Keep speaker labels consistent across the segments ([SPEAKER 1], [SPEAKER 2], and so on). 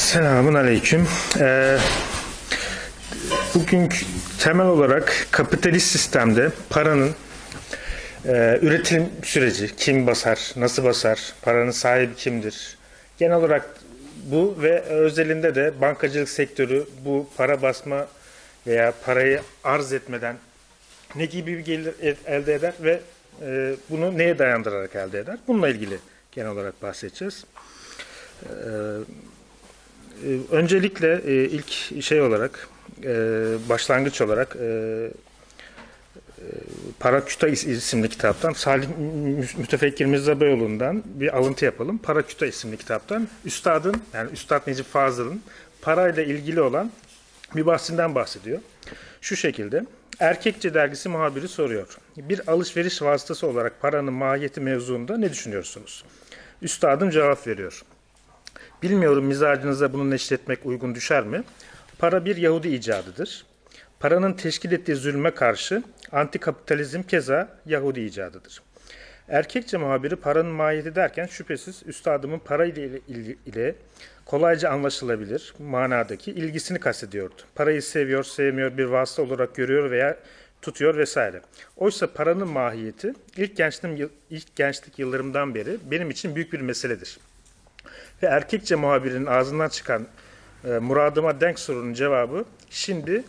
[SPEAKER 1] Selamun aleyküm. Bugün temel olarak kapitalist sistemde paranın üretim süreci, kim basar, nasıl basar, paranın sahibi kimdir? Genel olarak bu ve özelinde de bankacılık sektörü bu para basma veya parayı arz etmeden ne gibi bir gelir elde eder ve bunu neye dayandırarak elde eder? Bununla ilgili genel olarak bahsedeceğiz. Öncelikle ilk şey olarak başlangıç olarak Paraküta isimli kitaptan Salih Mütefekkir Mirza Beyoğlu'ndan bir alıntı yapalım. Paraküta isimli kitaptan üstadın, yani Üstad Necip Fazıl'ın parayla ilgili olan bir bahsinden bahsediyor. Şu şekilde: Erkekçe dergisi muhabiri soruyor: bir alışveriş vasıtası olarak paranın mahiyeti mevzuunda ne düşünüyorsunuz? Üstadım cevap veriyor: bilmiyorum, mizacınıza bunu neşretmek uygun düşer mi? Para bir Yahudi icadıdır. Paranın teşkil ettiği zulme karşı antikapitalizm keza Yahudi icadıdır. Erkekçe muhabiri paranın mahiyeti derken şüphesiz üstadımın para ile kolayca anlaşılabilir manadaki ilgisini kastediyordu. Parayı seviyor, sevmiyor, bir vasıta olarak görüyor veya tutuyor vesaire. Oysa paranın mahiyeti ilk gençlik yıllarımdan beri benim için büyük bir meseledir. Ve erkekçe muhabirinin ağzından çıkan muradıma denk sorunun cevabı şimdi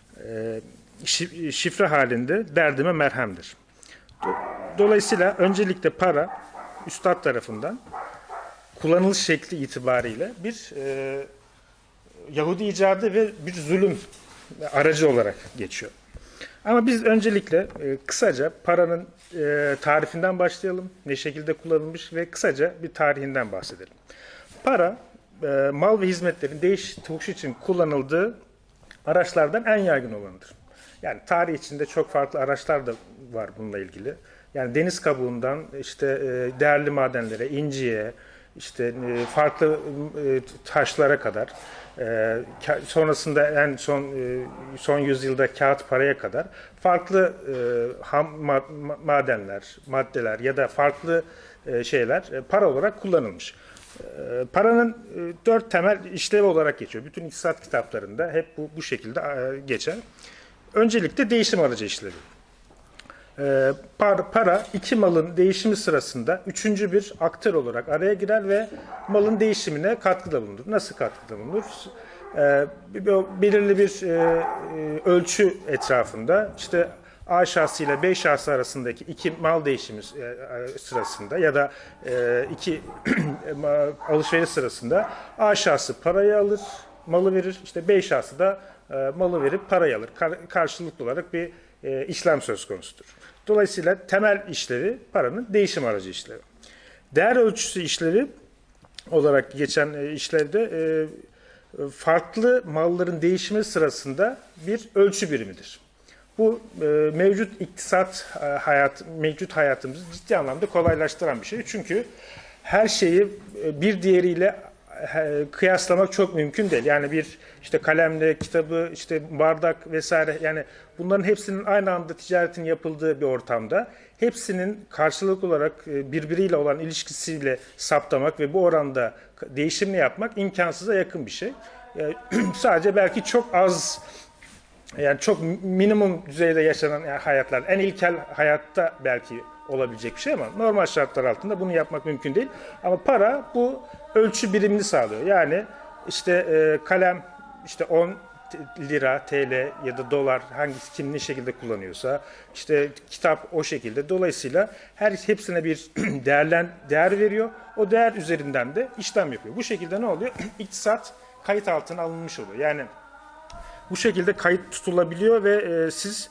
[SPEAKER 1] şifre halinde derdime merhemdir. Dolayısıyla öncelikle para üstad tarafından kullanılış şekli itibariyle bir Yahudi icadı ve bir zulüm aracı olarak geçiyor. Ama biz öncelikle kısaca paranın tarifinden başlayalım. Ne şekilde kullanılmış ve kısaca bir tarihinden bahsedelim. Para, mal ve hizmetlerin değiş tokuş için kullanıldığı araçlardan en yaygın olanıdır. Yani tarih içinde çok farklı araçlar da var bununla ilgili. Yani deniz kabuğundan işte değerli madenlere, inciye, işte farklı taşlara kadar, sonrasında en son yüzyılda kağıt paraya kadar farklı ham madenler, maddeler ya da farklı şeyler para olarak kullanılmış. Paranın 4 temel işlevi olarak geçiyor. Bütün iktisat kitaplarında hep bu şekilde geçer. Öncelikle değişim aracı işlevi. Para iki malın değişimi sırasında üçüncü bir aktör olarak araya girer ve malın değişimine katkıda bulunur. Nasıl katkıda bulunur? Belirli bir ölçü etrafında işte A şahsı ile B şahsı arasındaki iki mal değişimi sırasında ya da iki alışveriş sırasında A şahsı parayı alır, malı verir. İşte B şahsı da malı verip parayı alır. Karşılıklı olarak bir işlem söz konusudur. Dolayısıyla temel işlevi paranın değişim aracı işlevi. Değer ölçüsü işlevi olarak geçen işlevde farklı malların değişimi sırasında bir ölçü birimidir. Bu mevcut mevcut hayatımızı ciddi anlamda kolaylaştıran bir şey. Çünkü her şeyi bir diğeriyle kıyaslamak çok mümkün değil. Yani bir işte kalemle, kitabı, işte bardak vesaire, yani bunların hepsinin aynı anda ticaretin yapıldığı bir ortamda hepsinin karşılıklı olarak birbiriyle olan ilişkisiyle saptamak ve bu oranda değişimini yapmak imkansıza yakın bir şey. Sadece belki çok az, yani çok minimum düzeyde yaşanan hayatlar, en ilkel hayatta belki olabilecek bir şey ama normal şartlar altında bunu yapmak mümkün değil. Ama para bu ölçü birimini sağlıyor. Yani işte kalem işte 10 lira, TL ya da dolar, hangisi kim ne şekilde kullanıyorsa, işte kitap o şekilde. Dolayısıyla hepsine bir değer veriyor. O değer üzerinden de işlem yapıyor. Bu şekilde ne oluyor? İktisat kayıt altına alınmış oluyor. Yani bu şekilde kayıt tutulabiliyor ve siz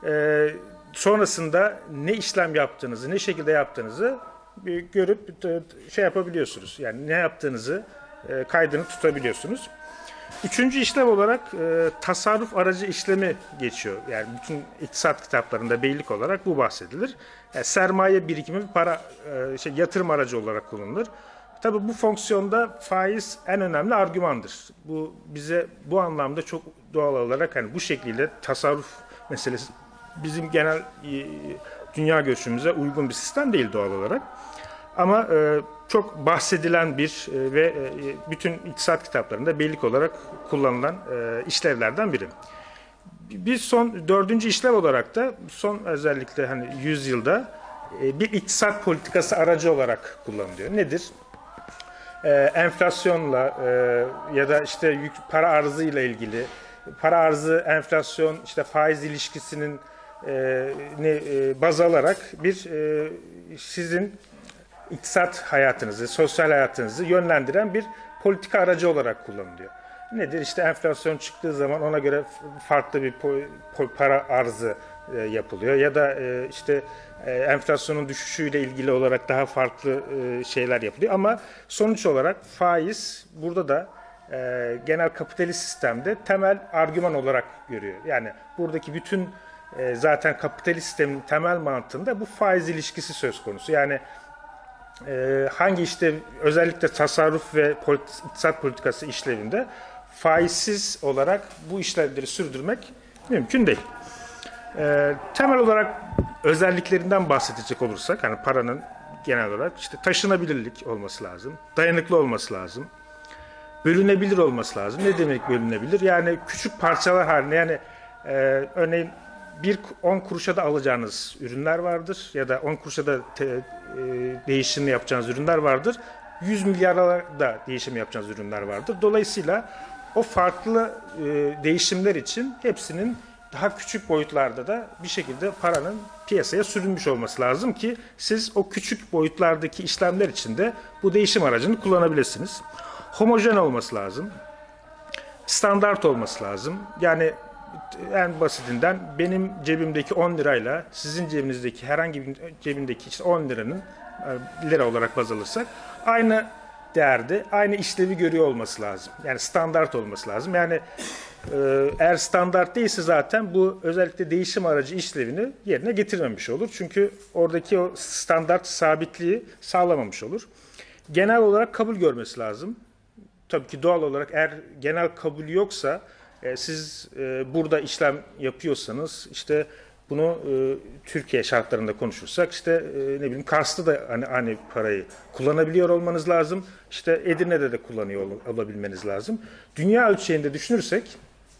[SPEAKER 1] sonrasında ne işlem yaptığınızı, ne şekilde yaptığınızı görüp şey yapabiliyorsunuz. Yani ne yaptığınızı kaydını tutabiliyorsunuz. Üçüncü işlem olarak tasarruf aracı işlemi geçiyor. Yani bütün iktisat kitaplarında beylik olarak bu bahsedilir. Yani sermaye birikimi para yatırım aracı olarak kullanılır. Tabii bu fonksiyonda faiz en önemli argümandır. Bu bize bu anlamda çok doğal olarak hani bu şekilde tasarruf meselesi bizim genel dünya görüşümüze uygun bir sistem değil doğal olarak. Ama çok bahsedilen bir ve bütün iktisat kitaplarında bellik olarak kullanılan işlevlerden biri. Bir son dördüncü işlev olarak da son özellikle hani 100 yılda bir iktisat politikası aracı olarak kullanılıyor. Nedir? Enflasyonla ya da işte para arzı ile ilgili para arzı enflasyon işte faiz ilişkisinin baz alarak bir sizin iktisat hayatınızı, sosyal hayatınızı yönlendiren bir politika aracı olarak kullanılıyor. Nedir? İşte enflasyon çıktığı zaman ona göre farklı bir para arzı yapılıyor ya da işte enflasyonun düşüşüyle ilgili olarak daha farklı şeyler yapılıyor. Ama sonuç olarak faiz burada da genel kapitalist sistemde temel argüman olarak görüyor. Yani buradaki bütün zaten kapitalist sistemin temel mantığında bu faiz ilişkisi söz konusu. Yani hangi işte özellikle tasarruf ve iktisat politikası işlevinde faizsiz olarak bu işlevleri sürdürmek mümkün değil. Temel olarak özelliklerinden bahsedecek olursak, hani paranın genel olarak işte taşınabilirlik olması lazım, dayanıklı olması lazım, bölünebilir olması lazım. Ne demek bölünebilir? Yani küçük parçalar halinde, yani örneğin 10 kuruşa da alacağınız ürünler vardır ya da 10 kuruşa da değişim yapacağınız ürünler vardır. 100 milyara da değişim yapacağınız ürünler vardır. Dolayısıyla o farklı değişimler için hepsinin daha küçük boyutlarda da bir şekilde paranın piyasaya sürülmüş olması lazım ki siz o küçük boyutlardaki işlemler için de bu değişim aracını kullanabilirsiniz. Homojen olması lazım. Standart olması lazım. Yani en basitinden benim cebimdeki 10 lirayla sizin cebinizdeki herhangi bir cebindeki işte 10 liranın lira olarak baz alırsak aynı değerde, aynı işlevi görüyor olması lazım. Yani standart olması lazım. Yani eğer standart değilse zaten bu özellikle değişim aracı işlevini yerine getirmemiş olur. Çünkü oradaki o standart sabitliği sağlamamış olur. Genel olarak kabul görmesi lazım. Tabii ki doğal olarak eğer genel kabul yoksa siz burada işlem yapıyorsanız işte bunu Türkiye şartlarında konuşursak işte ne bileyim Kars'ta da hani parayı kullanabiliyor olmanız lazım. İşte Edirne'de de kullanıyor olabilmeniz lazım. Dünya ölçeğinde düşünürsek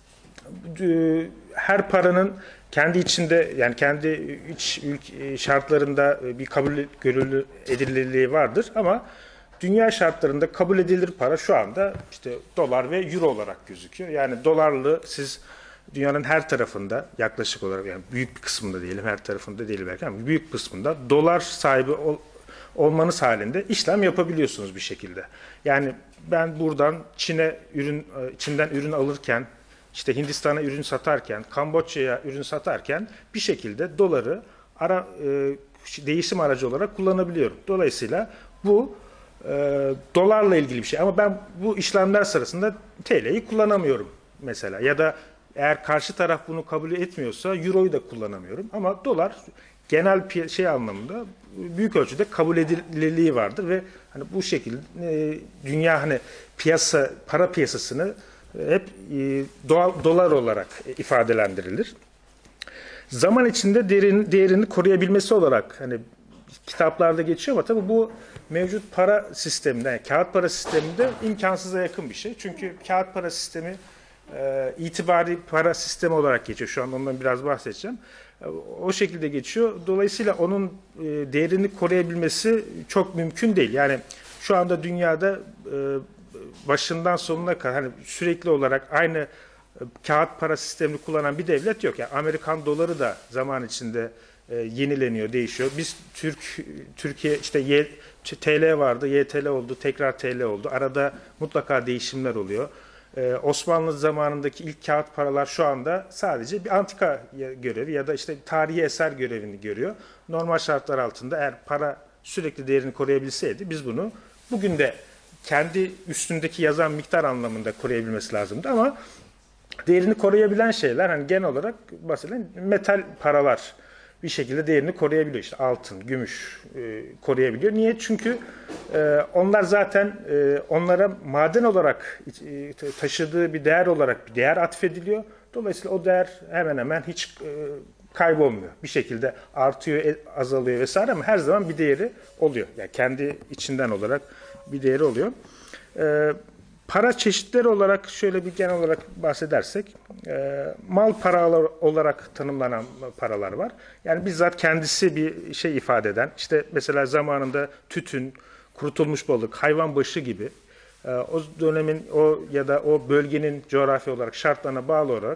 [SPEAKER 1] her paranın kendi içinde yani kendi iç şartlarında bir kabul görülü edilirliği vardır ama dünya şartlarında kabul edilir para şu anda işte dolar ve euro olarak gözüküyor. Yani dolarlı siz dünyanın her tarafında yaklaşık olarak yani büyük bir kısmında diyelim her tarafında değil belki ama büyük kısmında dolar sahibi olmanız halinde işlem yapabiliyorsunuz bir şekilde. Yani ben buradan Çin'den ürün alırken işte Hindistan'a ürün satarken, Kamboçya'ya ürün satarken bir şekilde doları değişim aracı olarak kullanabiliyorum. Dolayısıyla bu dolarla ilgili bir şey. Ama ben bu işlemler sırasında TL'yi kullanamıyorum mesela. Ya da eğer karşı taraf bunu kabul etmiyorsa Euro'yu da kullanamıyorum. Ama dolar genel şey anlamında büyük ölçüde kabul edilirliği vardır ve hani bu şekilde dünya hani para piyasasını hep dolar olarak ifadelendirilir. Zaman içinde değerini koruyabilmesi olarak hani kitaplarda geçiyor ama tabii bu mevcut para sisteminde, yani kağıt para sisteminde imkansıza yakın bir şey. Çünkü kağıt para sistemi itibari para sistemi olarak geçiyor. Şu an ondan biraz bahsedeceğim. O şekilde geçiyor. Dolayısıyla onun değerini koruyabilmesi çok mümkün değil. Yani şu anda dünyada başından sonuna kadar hani sürekli olarak aynı kağıt para sistemini kullanan bir devlet yok. Yani Amerikan doları da zaman içinde yenileniyor, değişiyor. Biz Türkiye işte TL vardı, YTL oldu, tekrar TL oldu. Arada mutlaka değişimler oluyor. Osmanlı zamanındaki ilk kağıt paralar şu anda sadece bir antika görevi ya da işte tarihi eser görevini görüyor. Normal şartlar altında eğer para sürekli değerini koruyabilseydi biz bunu bugün de kendi üstündeki yazan miktar anlamında koruyabilmesi lazımdı ama değerini koruyabilen şeyler hani genel olarak bahsedilen metal paralar bir şekilde değerini koruyabiliyor. İşte altın, gümüş koruyabiliyor. Niye? Çünkü onlar zaten onlara maden olarak taşıdığı bir değer olarak bir değer atfediliyor. Dolayısıyla o değer hemen hemen hiç kaybolmuyor. Bir şekilde artıyor, azalıyor vesaire ama her zaman bir değeri oluyor. Yani kendi içinden olarak bir değeri oluyor. Para çeşitleri olarak şöyle bir genel olarak bahsedersek, mal paralar olarak tanımlanan paralar var. Yani bizzat kendisi bir şey ifade eden, işte mesela zamanında tütün, kurutulmuş balık, hayvan başı gibi o dönemin o ya da o bölgenin coğrafi olarak şartlarına bağlı olarak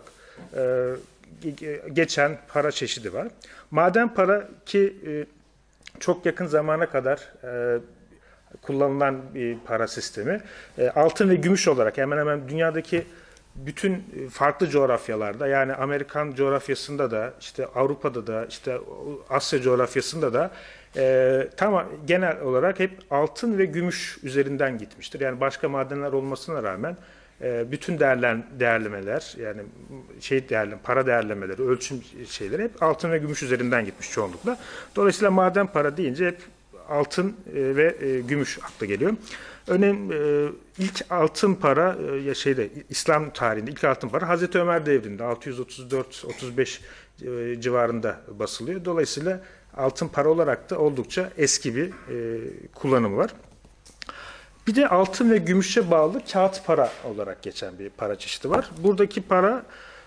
[SPEAKER 1] geçen para çeşidi var. Maden para ki çok yakın zamana kadar kullanılan bir para sistemi. Altın ve gümüş olarak hemen hemen dünyadaki bütün farklı coğrafyalarda, yani Amerikan coğrafyasında da, işte Avrupa'da da, işte Asya coğrafyasında da genel olarak hep altın ve gümüş üzerinden gitmiştir. Yani başka madenler olmasına rağmen bütün değerlemeler, yani para değerlemeleri, ölçüm şeyleri hep altın ve gümüş üzerinden gitmiş çoğunlukla. Dolayısıyla maden para deyince hep altın ve gümüş akla geliyor. Örneğin ilk altın para İslam tarihinde ilk altın para Hazreti Ömer devrinde 634-35 civarında basılıyor. Dolayısıyla altın para olarak da oldukça eski bir kullanımı var. Bir de altın ve gümüşe bağlı kağıt para olarak geçen bir para çeşidi var. Buradaki para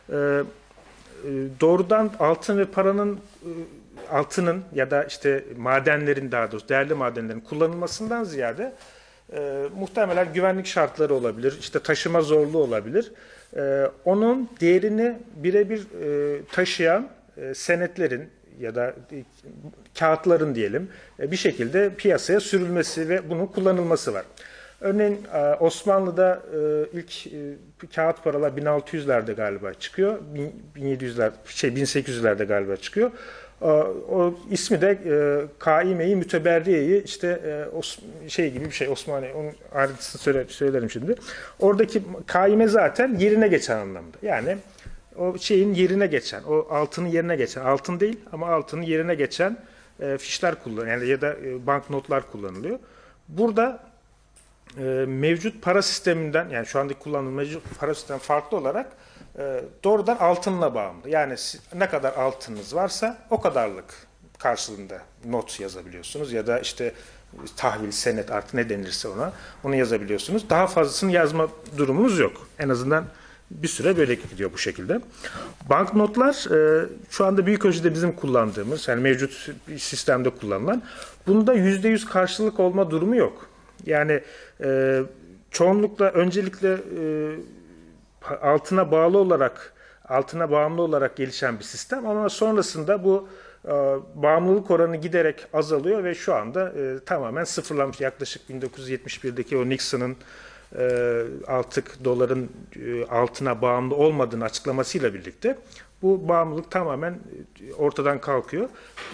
[SPEAKER 1] doğrudan altın ve altının ya da işte madenlerin, daha doğrusu değerli madenlerin kullanılmasından ziyade muhtemelen güvenlik şartları olabilir, işte taşıma zorluğu olabilir. Onun değerini birebir taşıyan senetlerin ya da kağıtların diyelim bir şekilde piyasaya sürülmesi ve bunun kullanılması var. Örneğin Osmanlı'da ilk kağıt paralar 1600'lerde galiba çıkıyor. 1800'lerde galiba çıkıyor. O ismi de Kaime-i Müteberriye-i işte gibi bir şey, Osmaniye, onun ayrıntısını söylerim şimdi. Oradaki kaime zaten yerine geçen anlamda. Yani o şeyin yerine geçen, o altının yerine geçen, altın değil ama altının yerine geçen fişler kullanılıyor, yani ya da banknotlar kullanılıyor. Burada mevcut para sisteminden, yani şu andaki kullanılan mevcut para sistemi farklı olarak doğrudan altınla bağımlı. Yani ne kadar altınınız varsa o kadarlık karşılığında not yazabiliyorsunuz ya da işte tahvil, senet, artık ne denirse onu yazabiliyorsunuz. Daha fazlasını yazma durumunuz yok. En azından bir süre böyle gidiyor bu şekilde. Banknotlar şu anda büyük ölçüde bizim kullandığımız, yani mevcut sistemde kullanılan, bunda %100 karşılık olma durumu yok. Yani çoğunlukla öncelikle altına bağımlı olarak gelişen bir sistem ama sonrasında bu bağımlılık oranı giderek azalıyor ve şu anda tamamen sıfırlanmış. Yaklaşık 1971'deki o Nixon'ın artık doların altına bağımlı olmadığını açıklamasıyla birlikte bu bağımlılık tamamen ortadan kalkıyor.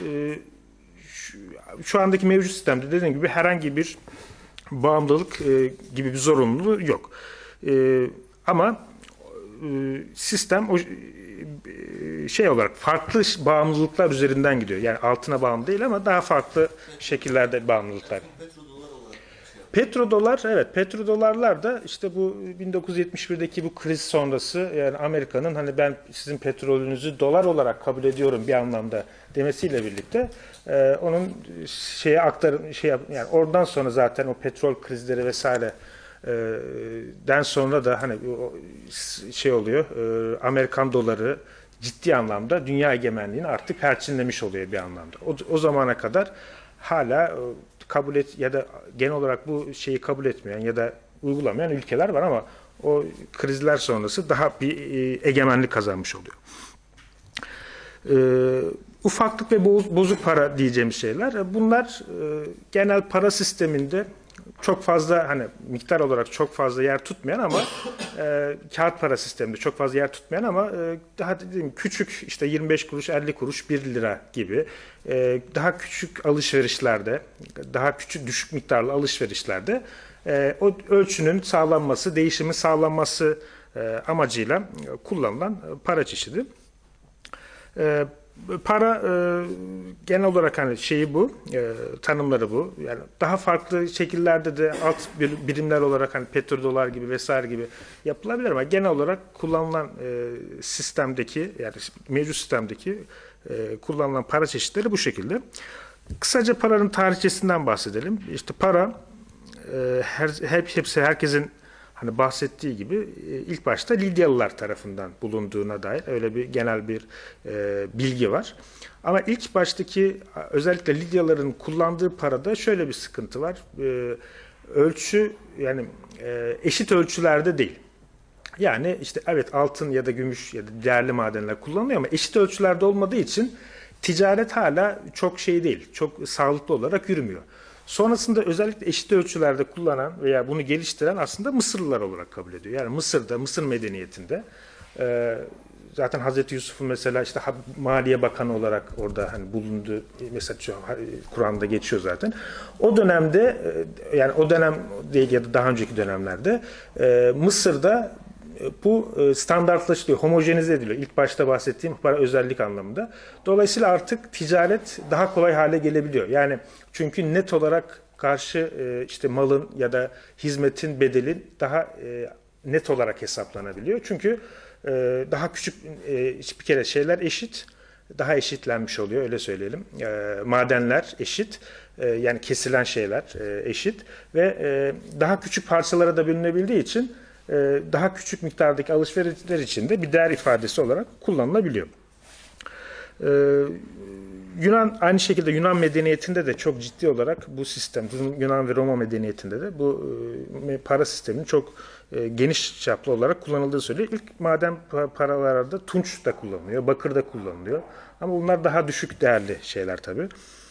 [SPEAKER 1] Şu andaki mevcut sistemde dediğim gibi herhangi bir bağımlılık gibi bir zorunluluğu yok. Ama sistem o şey olarak farklı bağımlılıklar üzerinden gidiyor. Yani altına bağımlı değil ama daha farklı şekillerde bağımlılıklar. Petrodolar, evet, petrodolarlar da işte bu 1971'deki bu kriz sonrası, yani Amerika'nın hani ben sizin petrolünüzü dolar olarak kabul ediyorum bir anlamda demesiyle birlikte onun yani oradan sonra zaten o petrol krizleri vesaire den sonra da hani oluyor, Amerikan doları ciddi anlamda dünya egemenliğini artık perçinlemiş oluyor bir anlamda. O zamana kadar hala kabul ya da genel olarak bu şeyi kabul etmeyen ya da uygulamayan ülkeler var ama o krizler sonrası daha bir egemenlik kazanmış oluyor. Ufaklık ve bozuk para diyeceğimiz şeyler. Bunlar genel para sisteminde çok fazla, hani miktar olarak çok fazla yer tutmayan ama kağıt para sisteminde çok fazla yer tutmayan ama daha dediğim küçük, işte 25 kuruş, 50 kuruş, 1 lira gibi daha küçük alışverişlerde, daha küçük düşük miktarlı alışverişlerde o ölçünün sağlanması, değişimin sağlanması amacıyla kullanılan para çeşidi. Para genel olarak hani şeyi bu, tanımları bu. Yani daha farklı şekillerde de alt birimler olarak hani petrodolar gibi vesaire gibi yapılabilir ama genel olarak kullanılan sistemdeki yani mevcut sistemdeki kullanılan para çeşitleri bu şekilde. Kısaca paranın tarihçesinden bahsedelim. İşte para hepsi herkesin hani bahsettiği gibi ilk başta Lidyalılar tarafından bulunduğuna dair öyle bir genel bir bilgi var. Ama ilk baştaki özellikle Lidyalıların kullandığı parada şöyle bir sıkıntı var. Ölçü yani eşit ölçülerde değil. Yani işte evet altın ya da gümüş ya da değerli madenler kullanılıyor ama eşit ölçülerde olmadığı için ticaret hala çok şey değil, çok sağlıklı olarak yürümüyor. Sonrasında özellikle eşit ölçülerde kullanan veya bunu geliştiren aslında Mısırlılar olarak kabul ediyor. Yani Mısır'da, Mısır medeniyetinde zaten Hazreti Yusuf'un mesela işte Maliye Bakanı olarak orada hani bulunduğu mesela Kur'an'da geçiyor zaten. O dönemde yani o dönem değil ya da daha önceki dönemlerde Mısır'da bu standartlaşıyor, homojenize ediliyor. İlk başta bahsettiğim para özellik anlamında. Dolayısıyla artık ticaret daha kolay hale gelebiliyor. Yani çünkü net olarak karşı işte malın ya da hizmetin bedeli daha net olarak hesaplanabiliyor. Çünkü daha küçük bir kere şeyler eşit, daha eşitlenmiş oluyor öyle söyleyelim. Madenler eşit, yani kesilen şeyler eşit ve daha küçük parçalara da bölünebildiği için daha küçük miktardaki alışverişler için de bir değer ifadesi olarak kullanılabiliyor. Yunan aynı şekilde Yunan medeniyetinde de çok ciddi olarak bu sistem, Yunan ve Roma medeniyetinde de bu para sisteminin çok geniş çaplı olarak kullanıldığı söyleniyor. İlk maden paralarda tunç da kullanılıyor, bakır da kullanılıyor. Ama bunlar daha düşük değerli şeyler tabii.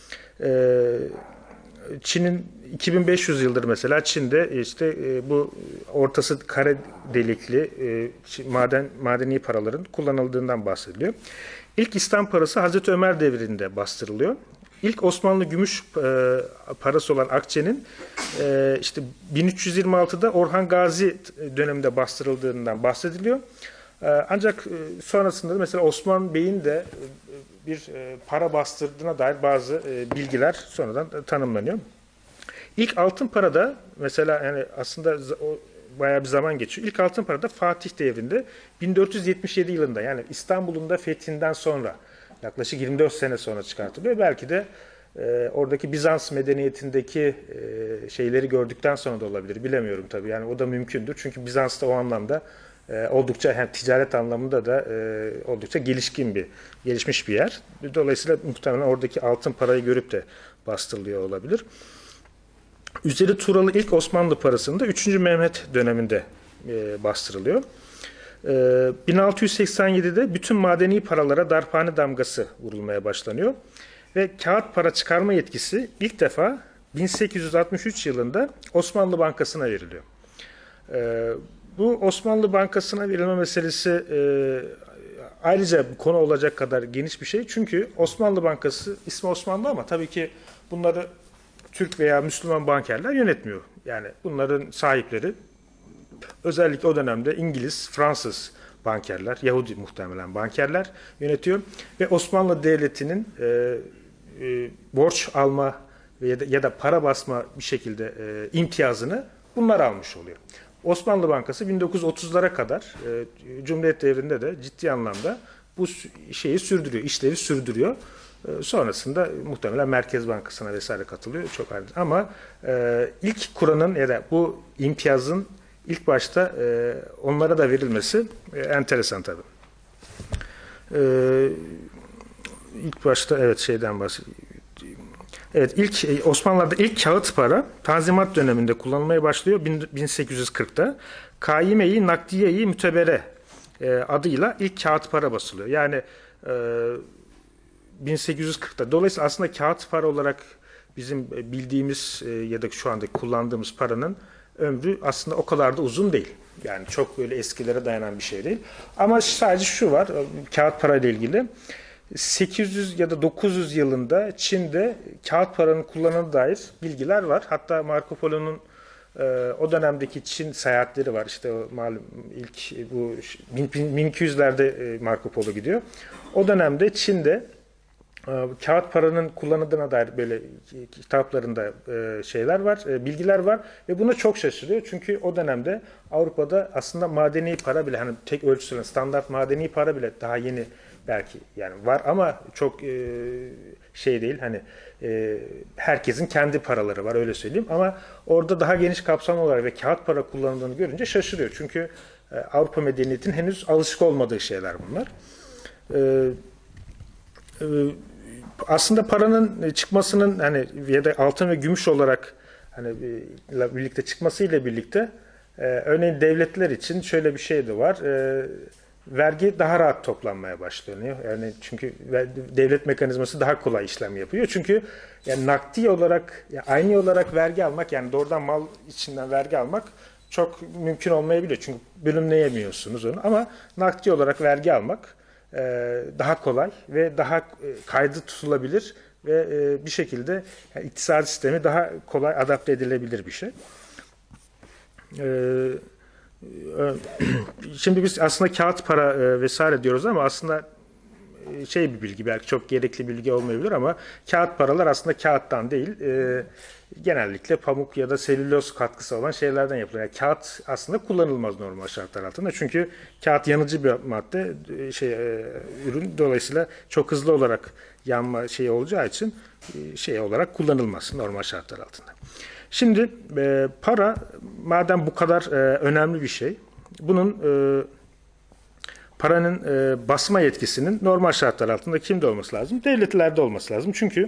[SPEAKER 1] Çin'in 2500 yıldır mesela Çin'de işte bu ortası kare delikli madeni paraların kullanıldığından bahsediliyor. İlk İslam parası Hazreti Ömer devrinde bastırılıyor. İlk Osmanlı gümüş parası olan akçenin işte 1326'da Orhan Gazi döneminde bastırıldığından bahsediliyor. Ancak sonrasında da mesela Osman Bey'in de bir para bastırdığına dair bazı bilgiler sonradan tanımlanıyor. İlk altın parada mesela yani aslında bayağı bir zaman geçiyor. İlk altın parada Fatih devrinde 1477 yılında yani İstanbul'un da fethinden sonra yaklaşık 24 sene sonra çıkartılıyor. Belki de oradaki Bizans medeniyetindeki şeyleri gördükten sonra da olabilir. Bilemiyorum tabii. Yani o da mümkündür. Çünkü Bizans'ta o anlamda oldukça yani ticaret anlamında da oldukça gelişmiş bir yer. Dolayısıyla muhtemelen oradaki altın parayı görüp de bastırılıyor olabilir. Üzeri Turalı ilk Osmanlı parasında 3. Mehmet döneminde bastırılıyor. 1687'de bütün madeni paralara darphane damgası vurulmaya başlanıyor. Ve kağıt para çıkarma yetkisi ilk defa 1863 yılında Osmanlı Bankası'na veriliyor. Bu Osmanlı Bankası'na verilme meselesi ayrıca konu olacak kadar geniş bir şey. Çünkü Osmanlı Bankası ismi Osmanlı ama tabii ki bunları Türk veya Müslüman bankerler yönetmiyor. Yani bunların sahipleri özellikle o dönemde İngiliz, Fransız bankerler, Yahudi muhtemelen bankerler yönetiyor. Ve Osmanlı Devleti'nin borç alma ya da para basma bir şekilde imtiyazını bunlar almış oluyor. Osmanlı Bankası 1930'lara kadar Cumhuriyet devrinde de ciddi anlamda bu şeyi sürdürüyor, işlevi sürdürüyor. Sonrasında muhtemelen Merkez Bankası'na vesaire katılıyor. Çok ayrı. Ama ilk Kur'an'ın ya da bu imtiyazın ilk başta onlara da verilmesi enteresan tabii. İlk başta evet şeyden bahsediyorum. Evet ilk Osmanlılar'da ilk kağıt para Tanzimat döneminde kullanılmaya başlıyor 1840'ta. Kaime-i Nakdiye-i Mütebere adıyla ilk kağıt para basılıyor. Yani 1840'ta. Dolayısıyla aslında kağıt para olarak bizim bildiğimiz ya da şu anda kullandığımız paranın ömrü aslında o kadar da uzun değil. Yani çok böyle eskilere dayanan bir şey değil. Ama sadece şu var kağıt parayla ilgili. 800 ya da 900 yılında Çin'de kağıt paranın kullanımına dair bilgiler var. Hatta Marco Polo'nun o dönemdeki Çin seyahatleri var. İşte o malum ilk bu 1200'lerde Marco Polo gidiyor. O dönemde Çin'de Kağıt paranın kullanıldığına dair böyle kitaplarında şeyler var, bilgiler var ve buna çok şaşırıyor. Çünkü o dönemde Avrupa'da aslında madeni para bile, hani tek ölçüsüyle standart madeni para bile daha yeni belki yani var ama çok şey değil, hani herkesin kendi paraları var, öyle söyleyeyim, ama orada daha geniş kapsamlı olarak ve kağıt para kullanıldığını görünce şaşırıyor. Çünkü Avrupa medeniyetinin henüz alışık olmadığı şeyler bunlar. E, e, Aslında paranın çıkmasının, hani ya da altın ve gümüş olarak hani birlikte çıkmasıyla birlikte örneğin devletler için şöyle bir şey de var. Vergi daha rahat toplanmaya başlanıyor. Yani çünkü devlet mekanizması daha kolay işlem yapıyor. Çünkü yani nakdi olarak, yani aynı olarak vergi almak, yani doğrudan mal içinden vergi almak çok mümkün olmayabiliyor. Çünkü bölümleyemiyorsunuz onu. Ama nakdi olarak vergi almak daha kolay ve daha kaydı tutulabilir ve bir şekilde yani iktisadi sistemi daha kolay adapte edilebilir bir şey. Şimdi biz aslında kağıt para vesaire diyoruz ama aslında şey bir bilgi, belki çok gerekli bilgi olmayabilir ama kağıt paralar aslında kağıttan değil, genellikle pamuk ya da selüloz katkısı olan şeylerden yapılıyor. Yani kağıt aslında kullanılmaz normal şartlar altında. Çünkü kağıt yanıcı bir madde, ürün, dolayısıyla çok hızlı olarak yanma şeyi olacağı için şey olarak kullanılmaz normal şartlar altında. Şimdi para madem bu kadar önemli bir şey, bunun paranın basma yetkisinin normal şartlar altında kimde olması lazım? Devletlerde olması lazım. Çünkü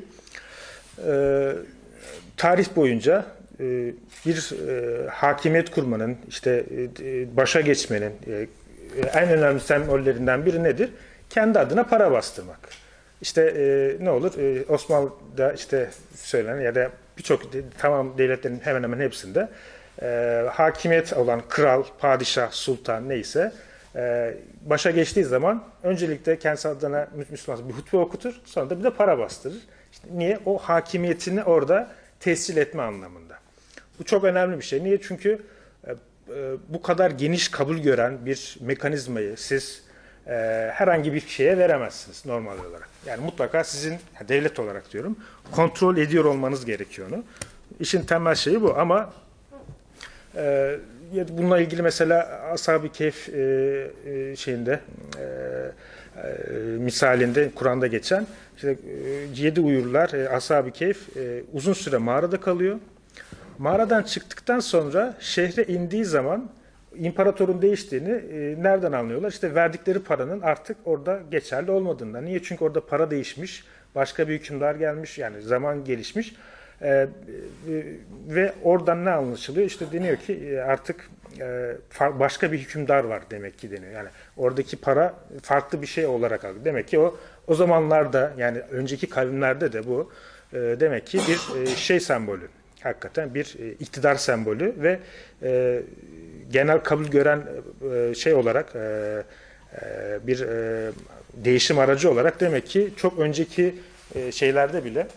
[SPEAKER 1] tarih boyunca bir hakimiyet kurmanın, işte başa geçmenin en önemli sembollerinden biri nedir? Kendi adına para bastırmak. İşte ne olur? Osmanlı'da işte söylenen ya da birçok tamam devletlerin hemen hemen hepsinde hakimiyet olan kral, padişah, sultan neyse başa geçtiği zaman öncelikle kendisi adına Müslüman bir hutbe okutur, sonra da bir de para bastırır. İşte niye? O hakimiyetini orada tescil etme anlamında. Bu çok önemli bir şey. Niye? Çünkü bu kadar geniş kabul gören bir mekanizmayı siz herhangi bir şeye veremezsiniz normal olarak. Yani mutlaka sizin, devlet olarak diyorum, kontrol ediyor olmanız gerekiyor onu. İşin temel şeyi bu ama bununla ilgili mesela Ashab-ı Kehf şeyinde misalinde Kur'an'da geçen işte 7 uyurlar Ashab-ı Kehf uzun süre mağarada kalıyor. Mağaradan çıktıktan sonra şehre indiği zaman imparatorun değiştiğini nereden anlıyorlar? İşte verdikleri paranın artık orada geçerli olmadığından. Niye? Çünkü orada para değişmiş, başka bir hükümdar gelmiş, yani zaman gelişmiş. Ve oradan ne anlaşılıyor? İşte deniyor ki artık başka bir hükümdar var demek ki deniyor. Yani oradaki para farklı bir şey olarak alıyor. Demek ki o zamanlarda, yani önceki kavimlerde de bu demek ki bir şey sembolü. Hakikaten bir iktidar sembolü ve genel kabul gören şey olarak bir değişim aracı olarak demek ki çok önceki şeylerde bile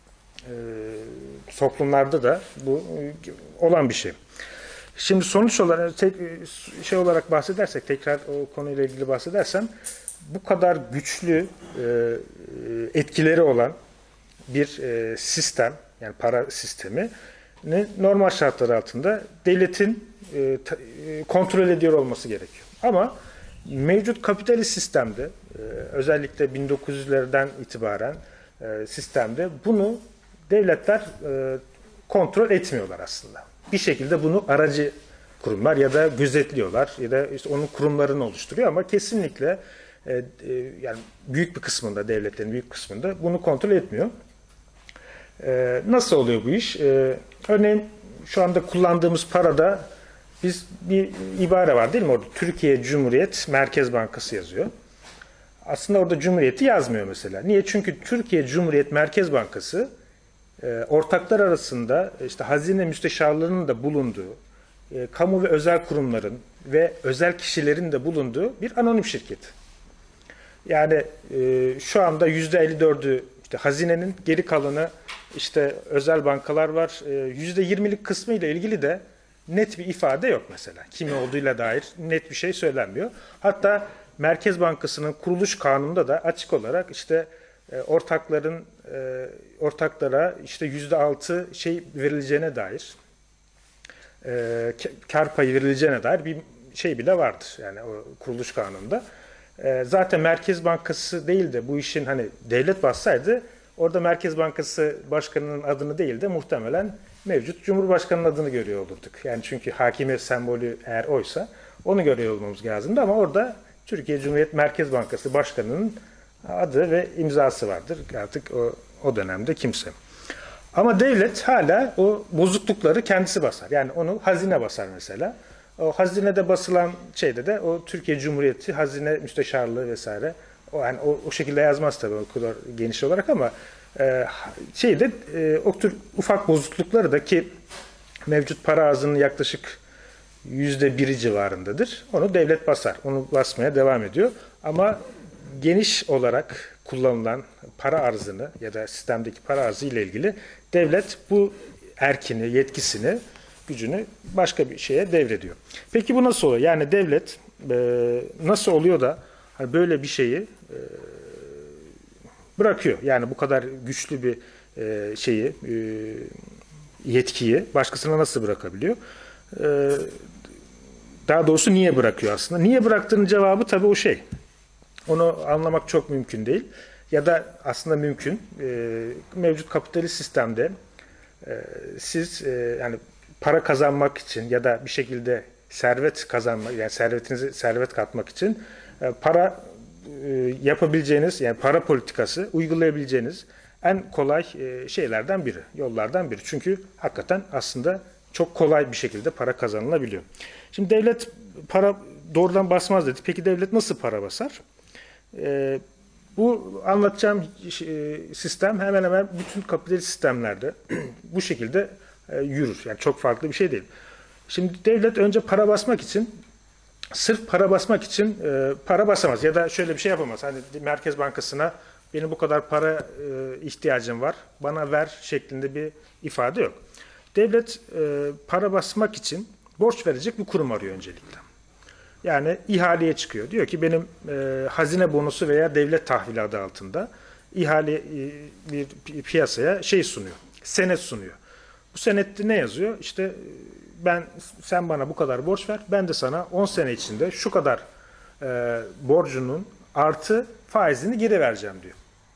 [SPEAKER 1] toplumlarda da bu olan bir şey. Şimdi sonuç olarak şey olarak bahsedersek, tekrar o konuyla ilgili bahsedersem, bu kadar güçlü etkileri olan bir sistem, yani para sistemi normal şartlar altında devletin kontrol ediyor olması gerekiyor. Ama mevcut kapitalist sistemde özellikle 1900'lerden itibaren sistemde bunu devletler kontrol etmiyorlar aslında. Bir şekilde bunu aracı kurumlar ya da gözetliyorlar ya da işte onun kurumlarını oluşturuyor ama kesinlikle yani büyük bir kısmında, devletlerin büyük kısmında bunu kontrol etmiyor. Nasıl oluyor bu iş? Örneğin şu anda kullandığımız parada bir ibare var değil mi? Orada Türkiye Cumhuriyet Merkez Bankası yazıyor. Aslında orada Cumhuriyeti yazmıyor mesela. Niye? Çünkü Türkiye Cumhuriyet Merkez Bankası ortaklar arasında işte hazine müsteşarlarının da bulunduğu, kamu ve özel kurumların ve özel kişilerin de bulunduğu bir anonim şirket. Yani şu anda %54'ü işte hazinenin, geri kalanı işte özel bankalar var. %20'lik kısmı ile ilgili de net bir ifade yok mesela. Kimi olduğuyla dair net bir şey söylenmiyor. Hatta Merkez Bankası'nın kuruluş kanununda da açık olarak işte ortaklara işte %6 şey verileceğine dair, kar payı verileceğine dair bir şey bile vardır. Yani o kuruluş kanununda. Zaten Merkez Bankası değil de bu işin hani devlet bassaydı orada Merkez Bankası Başkanı'nın adını değil de muhtemelen mevcut Cumhurbaşkanı'nın adını görüyor olurduk. Yani çünkü hakimiyet sembolü eğer oysa onu görüyor olmamız lazımdı ama orada Türkiye Cumhuriyet Merkez Bankası Başkanı'nın adı ve imzası vardır. Artık o dönemde kimse. Ama devlet hala o bozuklukları kendisi basar. Yani onu hazine basar mesela. O hazinede basılan şeyde de o Türkiye Cumhuriyeti Hazine Müsteşarlığı vesaire. Yani o şekilde yazmaz tabii o kadar geniş olarak ama o tür ufak bozuklukları da ki mevcut para arzının yaklaşık %1'i civarındadır. Onu devlet basar. Onu basmaya devam ediyor. Ama geniş olarak kullanılan para arzını ya da sistemdeki para arzı ile ilgili devlet bu erkini, yetkisini, gücünü başka bir şeye devrediyor. Peki bu nasıl oluyor? Yani devlet nasıl oluyor da böyle bir şeyi bırakıyor? Yani bu kadar güçlü bir yetkiyi başkasına nasıl bırakabiliyor? Daha doğrusu niye bırakıyor aslında? Niye bıraktığının cevabı tabii o şey. Onu anlamak çok mümkün değil. Ya da aslında mümkün. Mevcut kapitalist sistemde siz yani para kazanmak için ya da bir şekilde servet kazanmak, yani servet katmak için para yapabileceğiniz, yani para politikası uygulayabileceğiniz en kolay şeylerden biri, yollardan biri. Çünkü hakikaten aslında çok kolay bir şekilde para kazanılabiliyor. Şimdi devlet para doğrudan basmaz dedik. Peki devlet nasıl para basar? Bu anlatacağım sistem hemen hemen bütün kapitalist sistemlerde bu şekilde yürür. Yani çok farklı bir şey değil. Şimdi devlet önce para basmak için, sırf para basmak için para basamaz. Ya da şöyle bir şey yapamaz. Hani Merkez Bankası'na benim bu kadar para ihtiyacım var, bana ver şeklinde bir ifade yok. Devlet para basmak için borç verecek bir kurum arıyor öncelikle. Yani ihaleye çıkıyor. Diyor ki benim hazine bonosu veya devlet tahvili adı altında ihale bir piyasaya şey sunuyor. Senet sunuyor. Bu senette ne yazıyor? İşte sen bana bu kadar borç ver. Ben de sana 10 sene içinde şu kadar borcunun artı faizini geri vereceğim diyor.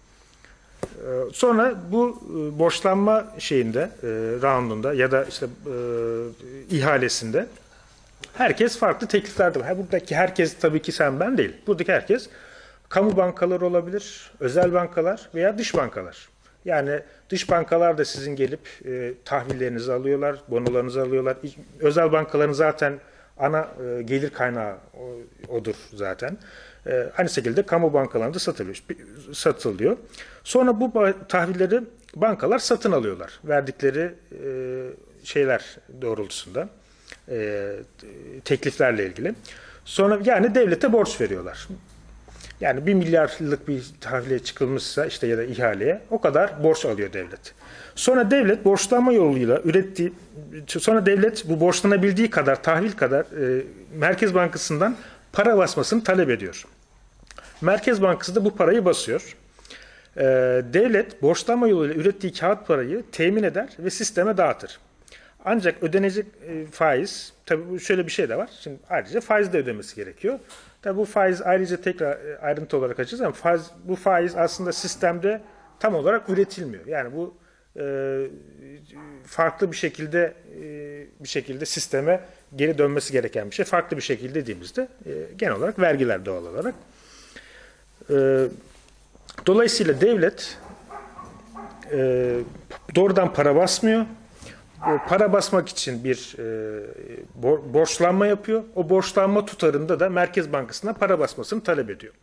[SPEAKER 1] Sonra bu borçlanma roundunda ya da işte ihalesinde herkes farklı tekliflerde var. Buradaki herkes tabii ki sen ben değil. Buradaki herkes kamu bankaları olabilir, özel bankalar veya dış bankalar. Yani dış bankalar da sizin gelip tahvillerinizi alıyorlar, bonolarınızı alıyorlar. Özel bankaların zaten ana gelir kaynağı odur zaten. Aynı şekilde kamu bankalarında satılıyor. Sonra bu tahvilleri bankalar satın alıyorlar. Verdikleri şeyler doğrultusunda. Tekliflerle ilgili. Sonra yani devlete borç veriyorlar. Yani 1 milyarlık bir tahvile çıkılmışsa işte ya da ihaleye o kadar borç alıyor devlet. Sonra devlet borçlanma yoluyla sonra devlet bu borçlanabildiği kadar tahvil kadar Merkez Bankası'ndan para basmasını talep ediyor. Merkez Bankası da bu parayı basıyor. Devlet borçlanma yoluyla ürettiği kağıt parayı temin eder ve sisteme dağıtır. Ancak ödenecek faiz, tabii şöyle bir şey de var. Şimdi ayrıca faiz de ödemesi gerekiyor. Tabii bu faiz ayrıca tekrar ayrıntı olarak açacağız ama bu faiz aslında sistemde tam olarak üretilmiyor. Yani bu farklı bir şekilde sisteme geri dönmesi gereken bir şey. Farklı bir şekilde dediğimizde genel olarak vergiler doğal olarak. Dolayısıyla devlet doğrudan para basmıyor. Para basmak için bir borçlanma yapıyor. O borçlanma tutarında da Merkez Bankası'na para basmasını talep ediyor.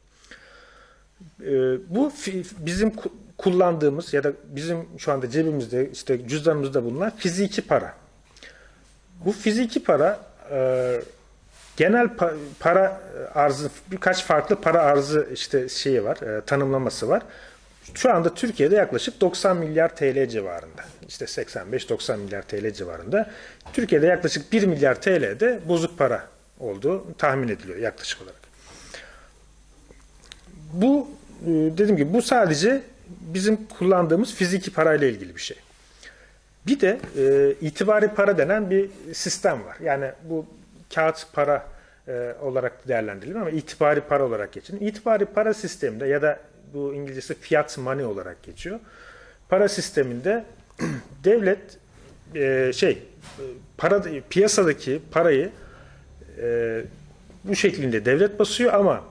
[SPEAKER 1] Bu bizim kullandığımız ya da bizim şu anda cebimizde işte cüzdanımızda bulunan fiziki para. Bu fiziki para genel para arzı, birkaç farklı para arzı işte var, tanımlaması var. Şu anda Türkiye'de yaklaşık 90 milyar TL civarında. İşte 85-90 milyar TL civarında. Türkiye'de yaklaşık 1 milyar TL'de bozuk para olduğu tahmin ediliyor yaklaşık olarak. Bu dediğim gibi bu sadece bizim kullandığımız fiziki parayla ilgili bir şey. Bir de itibari para denen bir sistem var. Yani bu kağıt para olarak değerlendirilir ama itibari para olarak geçiyor. İtibari para sisteminde ya da bu İngilizcesi fiat money olarak geçiyor. Para sisteminde devlet piyasadaki parayı bu şeklinde devlet basıyor ama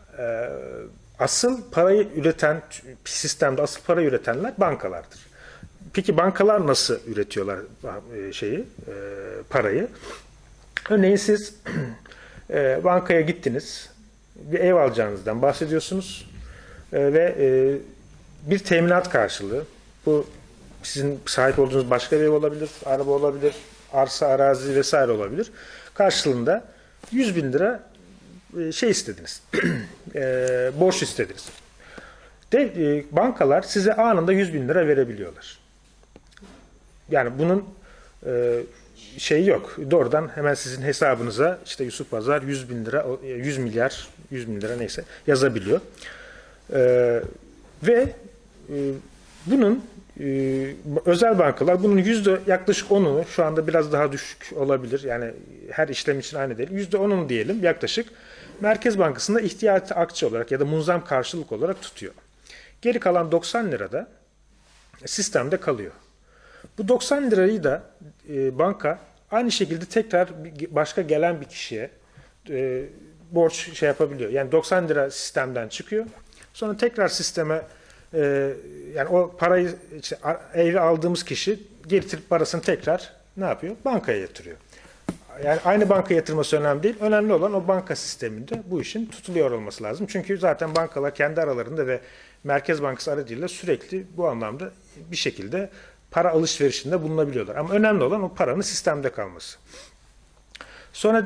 [SPEAKER 1] asıl parayı üreten sistemde asıl parayı üretenler bankalardır. Peki bankalar nasıl üretiyorlar parayı? Örneğin siz bankaya gittiniz, bir ev alacağınızdan bahsediyorsunuz ve bir teminat karşılığı, bu sizin sahip olduğunuz başka bir ev olabilir, araba olabilir, arsa, arazi vesaire olabilir. Karşılığında 100 bin lira istediniz, borç istediniz. Bankalar size anında 100 bin lira verebiliyorlar. Yani bunun şeyi yok. Doğrudan hemen sizin hesabınıza işte Yusuf Pazar 100 bin lira, 100 milyar, 100 bin lira neyse yazabiliyor. Ve bunun özel bankalar bunun yaklaşık 10'unu, şu anda biraz daha düşük olabilir. Yani her işlem için aynı değil. %10'unu diyelim yaklaşık Merkez Bankası'nda ihtiyati akçe olarak ya da munzam karşılık olarak tutuyor. Geri kalan 90 lira da sistemde kalıyor. Bu 90 lirayı da banka aynı şekilde tekrar başka gelen bir kişiye borç yapabiliyor. Yani 90 lira sistemden çıkıyor. Sonra tekrar sisteme yani o parayı evi aldığımız kişi getirip parasını tekrar ne yapıyor? Bankaya yatırıyor. Yani aynı bankaya yatırması önemli değil. Önemli olan o banka sisteminde bu işin tutuluyor olması lazım. Çünkü zaten bankalar kendi aralarında ve Merkez Bankası aracılığıyla sürekli bu anlamda bir şekilde para alışverişinde bulunabiliyorlar. Ama önemli olan o paranın sistemde kalması. Sonra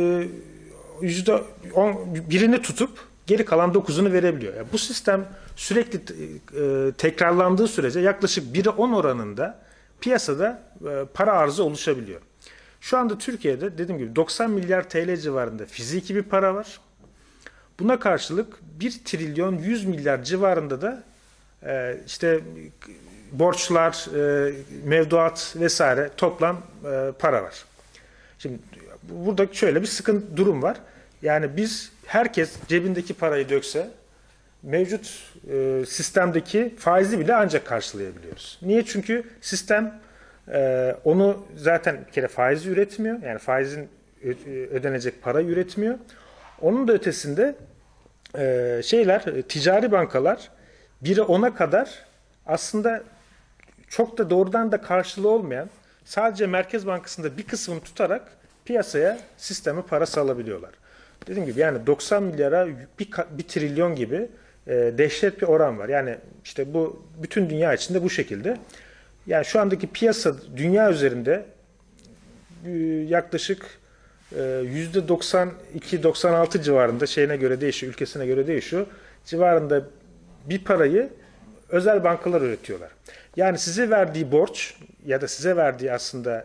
[SPEAKER 1] birini tutup geri kalan 9'unu verebiliyor. Yani bu sistem sürekli tekrarlandığı sürece yaklaşık 1'e 10 oranında piyasada para arzı oluşabiliyor. Şu anda Türkiye'de dediğim gibi 90 milyar TL civarında fiziki bir para var. Buna karşılık 1 trilyon 100 milyar civarında da işte borçlar, mevduat vesaire toplam para var. Şimdi burada şöyle bir sıkıntı durum var. Yani herkes cebindeki parayı dökse mevcut sistemdeki faizi bile ancak karşılayabiliyoruz. Niye? Çünkü sistem onu zaten bir kere faizi üretmiyor. Yani faizin ödenecek parayı üretmiyor. Onun da ötesinde ticari bankalar 1'e 10'a kadar aslında çok da doğrudan da karşılığı olmayan, sadece Merkez Bankası'nda bir kısmını tutarak piyasaya, sisteme para salabiliyorlar. Dediğim gibi yani 90 milyara bir trilyon gibi dehşet bir oran var. Yani işte bu bütün dünya içinde bu şekilde. Yani şu andaki piyasa dünya üzerinde yaklaşık %92-96 civarında şeyine göre değişiyor, ülkesine göre değişiyor. Civarında bir parayı özel bankalar üretiyorlar. Yani size verdiği borç ya da size verdiği aslında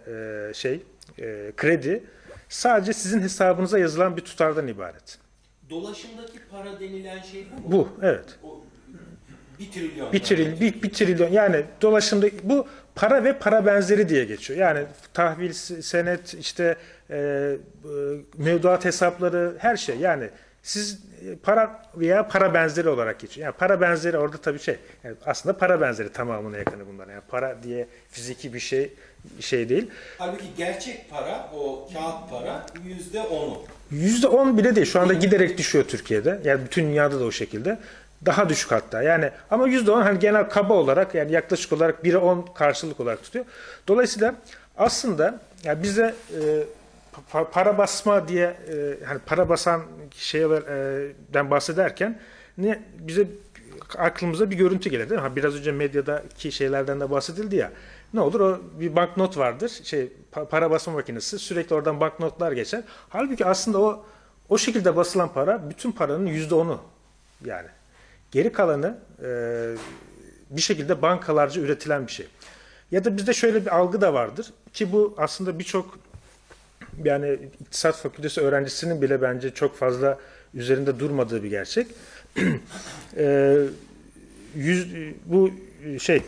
[SPEAKER 1] kredi sadece sizin hesabınıza yazılan bir tutardan ibaret.
[SPEAKER 2] Dolaşımdaki para denilen şey bu mu?
[SPEAKER 1] Bu, evet.
[SPEAKER 2] O, 1 trilyon.
[SPEAKER 1] Bir trilyon. Yani dolaşımda bu para ve para benzeri diye geçiyor. Yani tahvil, senet, işte mevduat hesapları, her şey. Yani siz para veya para benzeri olarak geçiyor. Yani para benzeri orada tabii yani aslında para benzeri tamamına yakını bunlar. Yani para diye fiziki bir şey değil.
[SPEAKER 2] Halbuki gerçek para, o kağıt para %10'u.
[SPEAKER 1] %10 bile değil. Şu anda giderek düşüyor Türkiye'de. Yani bütün dünyada da o şekilde. Daha düşük hatta. Yani ama %10 hani genel kaba olarak yani yaklaşık olarak 1'e 10 karşılık olarak tutuyor. Dolayısıyla aslında yani bize para basma diye hani para basan şeylerden bahsederken bize aklımıza bir görüntü gelir değil mi? Biraz önce medyadaki şeylerden de bahsedildi ya. Ne olur o bir banknot vardır. Para basma makinesi. Sürekli oradan banknotlar geçer. Halbuki aslında o şekilde basılan para bütün paranın %10'u yani. Geri kalanı bir şekilde bankalarca üretilen bir şey. Ya da bizde şöyle bir algı da vardır ki bu aslında birçok yani İktisat Fakültesi öğrencisinin bile bence çok fazla üzerinde durmadığı bir gerçek. bu şey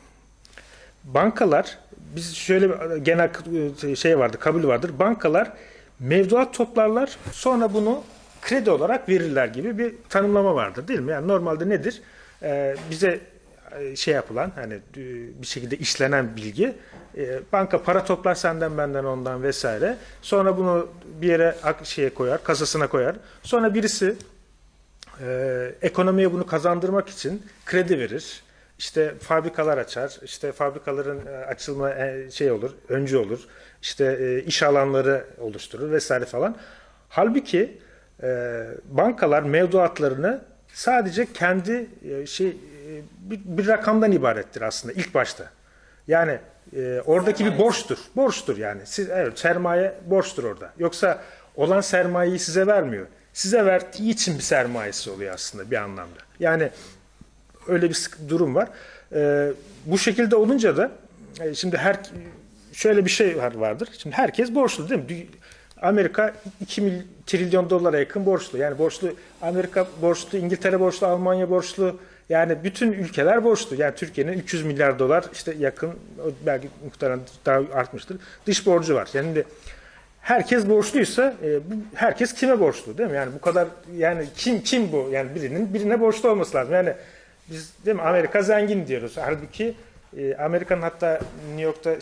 [SPEAKER 1] bankalar, biz şöyle bir genel şey vardır, kabul vardır. Bankalar mevduat toplarlar, sonra bunu kredi olarak verirler gibi bir tanımlama vardır, değil mi? Yani normalde nedir? Bize şey yapılan, hani bir şekilde işlenen bilgi, banka para toplar senden, benden, ondan vesaire. Sonra bunu bir yere şeye koyar, kasasına koyar. Sonra birisi ekonomiye bunu kazandırmak için kredi verir. İşte fabrikalar açar, işte fabrikaların açılma şey olur, öncü olur, işte iş alanları oluşturur vesaire falan. Halbuki bankalar mevduatlarını sadece kendi bir rakamdan ibarettir aslında ilk başta. Yani oradaki bir borçtur, borçtur yani. Siz, evet, sermaye borçtur orada. Yoksa olan sermayeyi size vermiyor. Size verdiği için bir sermayesi oluyor aslında bir anlamda. Yani öyle bir durum var. Bu şekilde olunca da şimdi şöyle bir şey vardır. Şimdi herkes borçlu, değil mi? Amerika 2 trilyon dolara yakın borçlu. Yani borçlu, Amerika borçlu, İngiltere borçlu, Almanya borçlu. Yani bütün ülkeler borçlu. Yani Türkiye'nin 300 milyar dolar işte yakın, belki muhtemelen daha artmıştır, dış borcu var. Yani herkes borçluysa herkes kime borçlu, değil mi? Yani bu kadar, yani kim bu? Yani birine borçlu olması lazım. Yani biz, değil mi, Amerika zengin diyoruz. Halbuki Amerika'nın, hatta New York'ta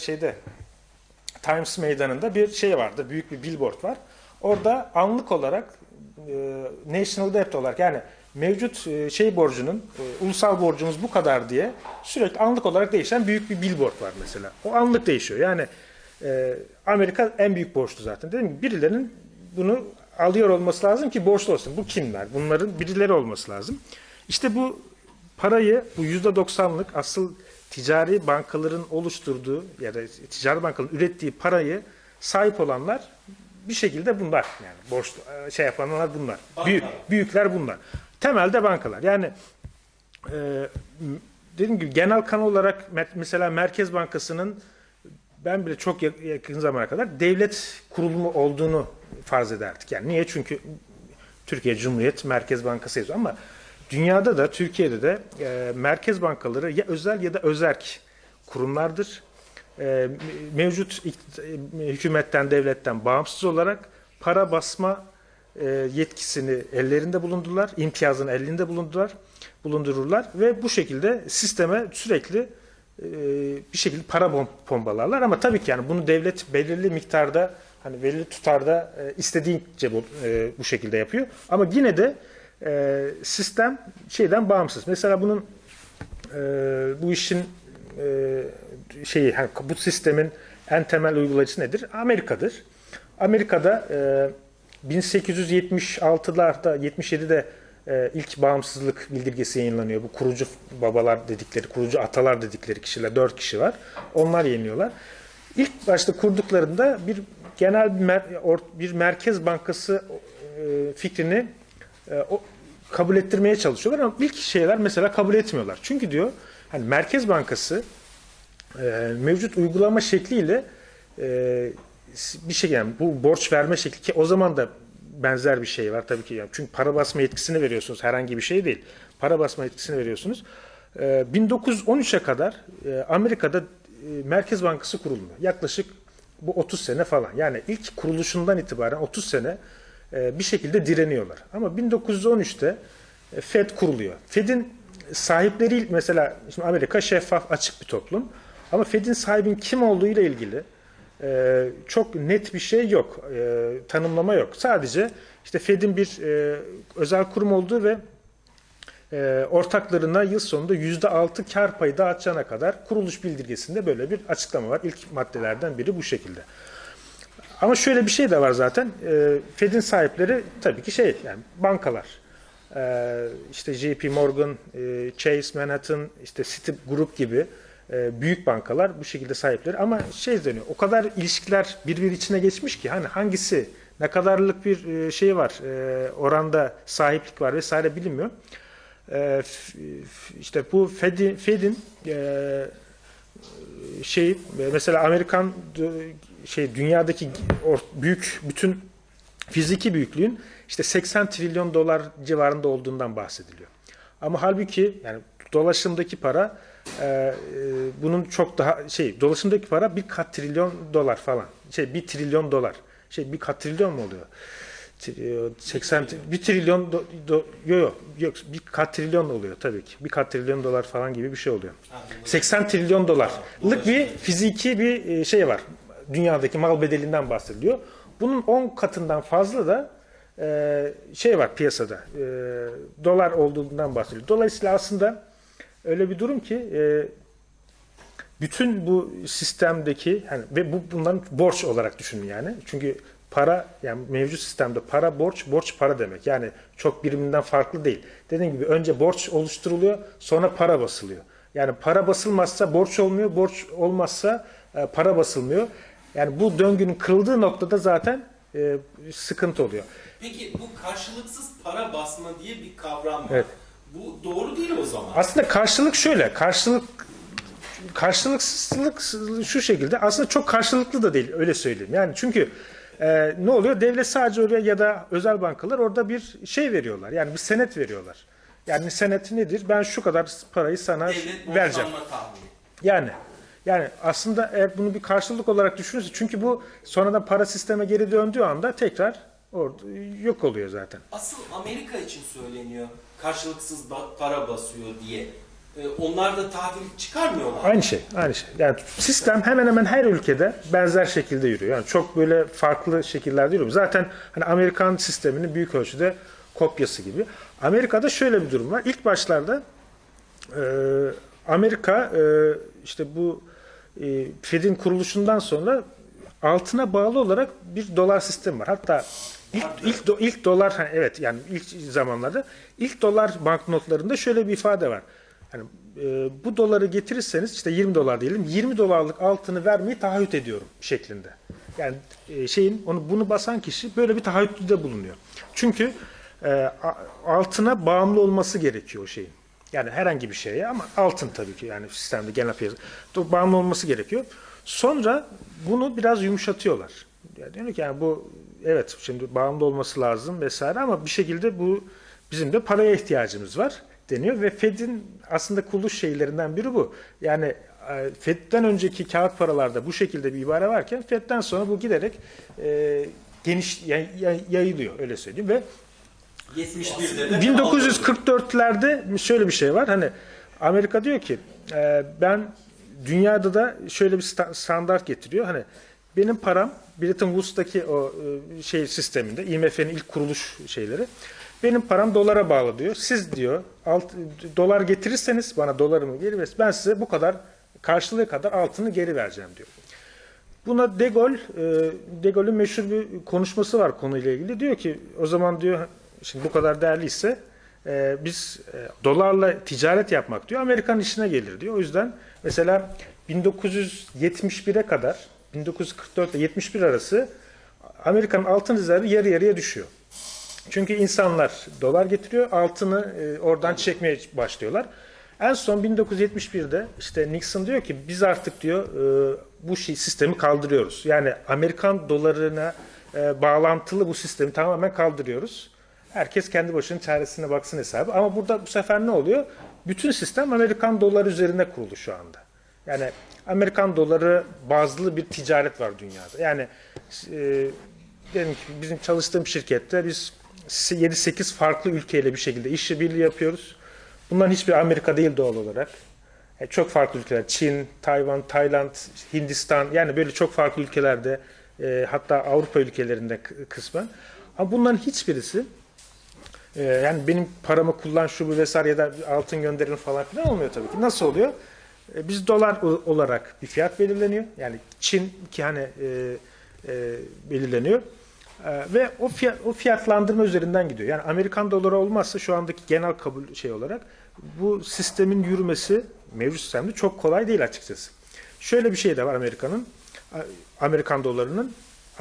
[SPEAKER 1] Times Meydanı'nda bir şey vardı. Büyük bir billboard var. Orada anlık olarak national debt olarak, yani mevcut borcunun, ulusal borcumuz bu kadar diye sürekli anlık olarak değişen büyük bir billboard var mesela. O anlık değişiyor. Yani Amerika en büyük borçlu zaten. Değil mi? Birilerinin bunu alıyor olması lazım ki borçlu olsun. Bu kimler? Bunların birileri olması lazım. İşte bu parayı, bu %90'lık asıl ticari bankaların oluşturduğu ya da ticari bankaların ürettiği parayı sahip olanlar bir şekilde bunlar. Yani borçlu yapanlar bunlar. Büyükler bunlar. Temelde bankalar. Yani dediğim gibi genel kanı olarak mesela Merkez Bankası'nın, ben bile çok yakın zamana kadar devlet kurulumu olduğunu farz ederdik. Yani niye? Çünkü Türkiye Cumhuriyet Merkez Bankası yazıyor ama dünyada da, Türkiye'de de merkez bankaları ya özel ya da özerk kurumlardır. Mevcut hükümetten, devletten bağımsız olarak para basma yetkisini ellerinde bulundururlar, imtiyazını elinde bulundururlar ve bu şekilde sisteme sürekli bir şekilde para pompalarlar. Ama tabii ki yani bunu devlet belirli miktarda, hani belirli tutarda istediğince bu şekilde yapıyor. Ama yine de sistem bağımsız. Mesela bunun bu işin bu sistemin en temel uygulayıcısı nedir? Amerika'dır. Amerika'da 1876'larda, 77'de ilk bağımsızlık bildirgesi yayınlanıyor. Bu kurucu babalar dedikleri, kurucu atalar dedikleri kişiler, 4 kişi var. Onlar yayınlıyorlar. İlk başta kurduklarında bir genel bir merkez bankası fikrini kabul ettirmeye çalışıyorlar ama ilk şeyler mesela kabul etmiyorlar. Çünkü diyor, hani Merkez Bankası mevcut uygulama şekliyle bir şey, yani bu borç verme şekli, ki o zaman da benzer bir şey var tabii ki. Yani çünkü para basma yetkisini veriyorsunuz, herhangi bir şey değil. Para basma yetkisini veriyorsunuz. 1913'e kadar Amerika'da Merkez Bankası kurulmuyor. Yaklaşık bu 30 sene falan. Yani ilk kuruluşundan itibaren 30 sene bir şekilde direniyorlar. Ama 1913'te Fed kuruluyor. Fed'in sahipleri, mesela şimdi Amerika şeffaf, açık bir toplum. Ama Fed'in sahibinin kim olduğu ile ilgili çok net bir şey yok. Tanımlama yok. Sadece işte Fed'in bir özel kurum olduğu ve ortaklarına yıl sonunda %6 kar payı dağıtacağına kadar kuruluş bildirgesinde böyle bir açıklama var. İlk maddelerden biri bu şekilde. Ama şöyle bir şey de var zaten. Fed'in sahipleri tabii ki yani bankalar. İşte JP Morgan, Chase Manhattan, işte Citigroup gibi büyük bankalar bu şekilde sahipleri. Ama deniyor, o kadar ilişkiler birbiri içine geçmiş ki, hani hangisi ne kadarlık bir var, oranda sahiplik var vesaire bilinmiyor. İşte bu Fed'in mesela Amerikan dünyadaki büyük, bütün fiziki büyüklüğün işte 80 trilyon dolar civarında olduğundan bahsediliyor. Ama halbuki yani dolaşımdaki para bunun çok daha dolaşımdaki para bir katrilyon dolar falan. 1 trilyon dolar. Bir katrilyon mu oluyor? 80 1 trilyon yok bir katrilyon oluyor tabii ki. Bir katrilyon dolar falan gibi bir şey oluyor. 80 trilyon dolarlık bir fiziki bir şey var. Dünyadaki mal bedelinden bahsediliyor. Bunun 10 katından fazla da var piyasada. Dolar olduğundan bahsediliyor. Dolayısıyla aslında öyle bir durum ki bütün bu sistemdeki ve bundan borç olarak düşünün yani. Çünkü para yani mevcut sistemde para borç para demek. Yani çok biriminden farklı değil. Dediğim gibi önce borç oluşturuluyor, sonra para basılıyor. Yani para basılmazsa borç olmuyor, borç olmazsa para basılmıyor. Yani bu döngünün kırıldığı noktada zaten sıkıntı oluyor.
[SPEAKER 2] Peki bu karşılıksız para basma diye bir kavram var.
[SPEAKER 1] Evet.
[SPEAKER 2] Bu doğru değil o zaman.
[SPEAKER 1] Aslında karşılık şöyle, karşılıksızlık şu şekilde aslında çok karşılıklı da değil öyle söyleyeyim. Yani çünkü ne oluyor? Devlet sadece oraya ya da özel bankalar orada bir şey veriyorlar. Yani bir senet veriyorlar. Yani senet nedir? Ben şu kadar parayı sana vereceğim. Yani aslında eğer bunu bir karşılık olarak düşünürse çünkü bu sonradan para sisteme geri döndüğü anda tekrar orada yok oluyor zaten.
[SPEAKER 2] Asıl Amerika için söyleniyor karşılıksız para basıyor diye. Onlar da tahvil çıkarmıyorlar.
[SPEAKER 1] Aynı şey. Yani sistem hemen hemen her ülkede benzer şekilde yürüyor. Yani çok böyle farklı şekillerde yürüyor. Zaten hani Amerikan sisteminin büyük ölçüde kopyası gibi. Amerika'da şöyle bir durum var. İlk başlarda Amerika işte bu Fed'in kuruluşundan sonra altına bağlı olarak bir dolar sistemi var. Hatta ilk dolar evet yani ilk zamanlarda ilk dolar banknotlarında şöyle bir ifade var. Yani bu doları getirirseniz işte 20 dolar diyelim 20 dolarlık altını vermeyi taahhüt ediyorum şeklinde. Yani bunu basan kişi böyle bir taahhütte bulunuyor. Çünkü altına bağımlı olması gerekiyor o şeyin. Yani herhangi bir şeye ama altın tabii ki yani sistemde genel piyasa bağımlı olması gerekiyor. Sonra bunu biraz yumuşatıyorlar. Yani diyor ki yani bu evet şimdi bağımlı olması lazım vesaire ama bir şekilde bu bizim de paraya ihtiyacımız var deniyor ve Fed'in aslında kuruluş şeylerinden biri bu. Yani Fed'den önceki kağıt paralarda bu şekilde bir ibare varken Fed'den sonra bu giderek geniş yayılıyor öyle söyleyeyim ve 1944'lerde şöyle bir şey var. Hani Amerika diyor ki ben dünyada da şöyle bir standart getiriyor. Hani benim param Bretton Woods'taki o sisteminde IMF'nin ilk kuruluş şeyleri benim param dolara bağlı diyor. Siz diyor dolar getirirseniz bana dolarımı geri ver. Ben size bu kadar karşılığı kadar altını geri vereceğim diyor. Buna De Gaulle'ün meşhur bir konuşması var konuyla ilgili. Diyor ki o zaman diyor şimdi bu kadar değerliyse biz dolarla ticaret yapmak diyor Amerikan işine gelir diyor. O yüzden mesela 1971'e kadar 1944 ile 71 arası Amerika'nın altın rezervi yarı yarıya düşüyor. Çünkü insanlar dolar getiriyor, altını oradan çekmeye başlıyorlar. En son 1971'de işte Nixon diyor ki biz artık diyor bu sistemi kaldırıyoruz. Yani Amerikan dolarına bağlantılı bu sistemi tamamen kaldırıyoruz. Herkes kendi başının çaresine baksın hesabı. Ama burada bu sefer ne oluyor? Bütün sistem Amerikan doları üzerine kurulu şu anda. Yani Amerikan doları bazlı bir ticaret var dünyada. Yani diyelim ki bizim çalıştığım şirkette biz 7-8 farklı ülkeyle bir şekilde işbirliği yapıyoruz. Bunların hiçbir Amerika değil doğal olarak. Çok farklı ülkeler. Çin, Tayvan, Tayland, Hindistan yani böyle çok farklı ülkelerde hatta Avrupa ülkelerinde kısmen. Ama bunların hiçbirisi yani benim paramı kullan şu bu vesaire ya da altın gönderin falan filan olmuyor tabii ki. Nasıl oluyor? Biz dolar olarak bir fiyat belirleniyor. Yani Çin ki hani belirleniyor. Ve o fiyatlandırma üzerinden gidiyor. Yani Amerikan doları olmazsa şu andaki genel kabul olarak bu sistemin yürümesi mevcut sistemde çok kolay değil açıkçası. Şöyle bir şey de var Amerikan dolarının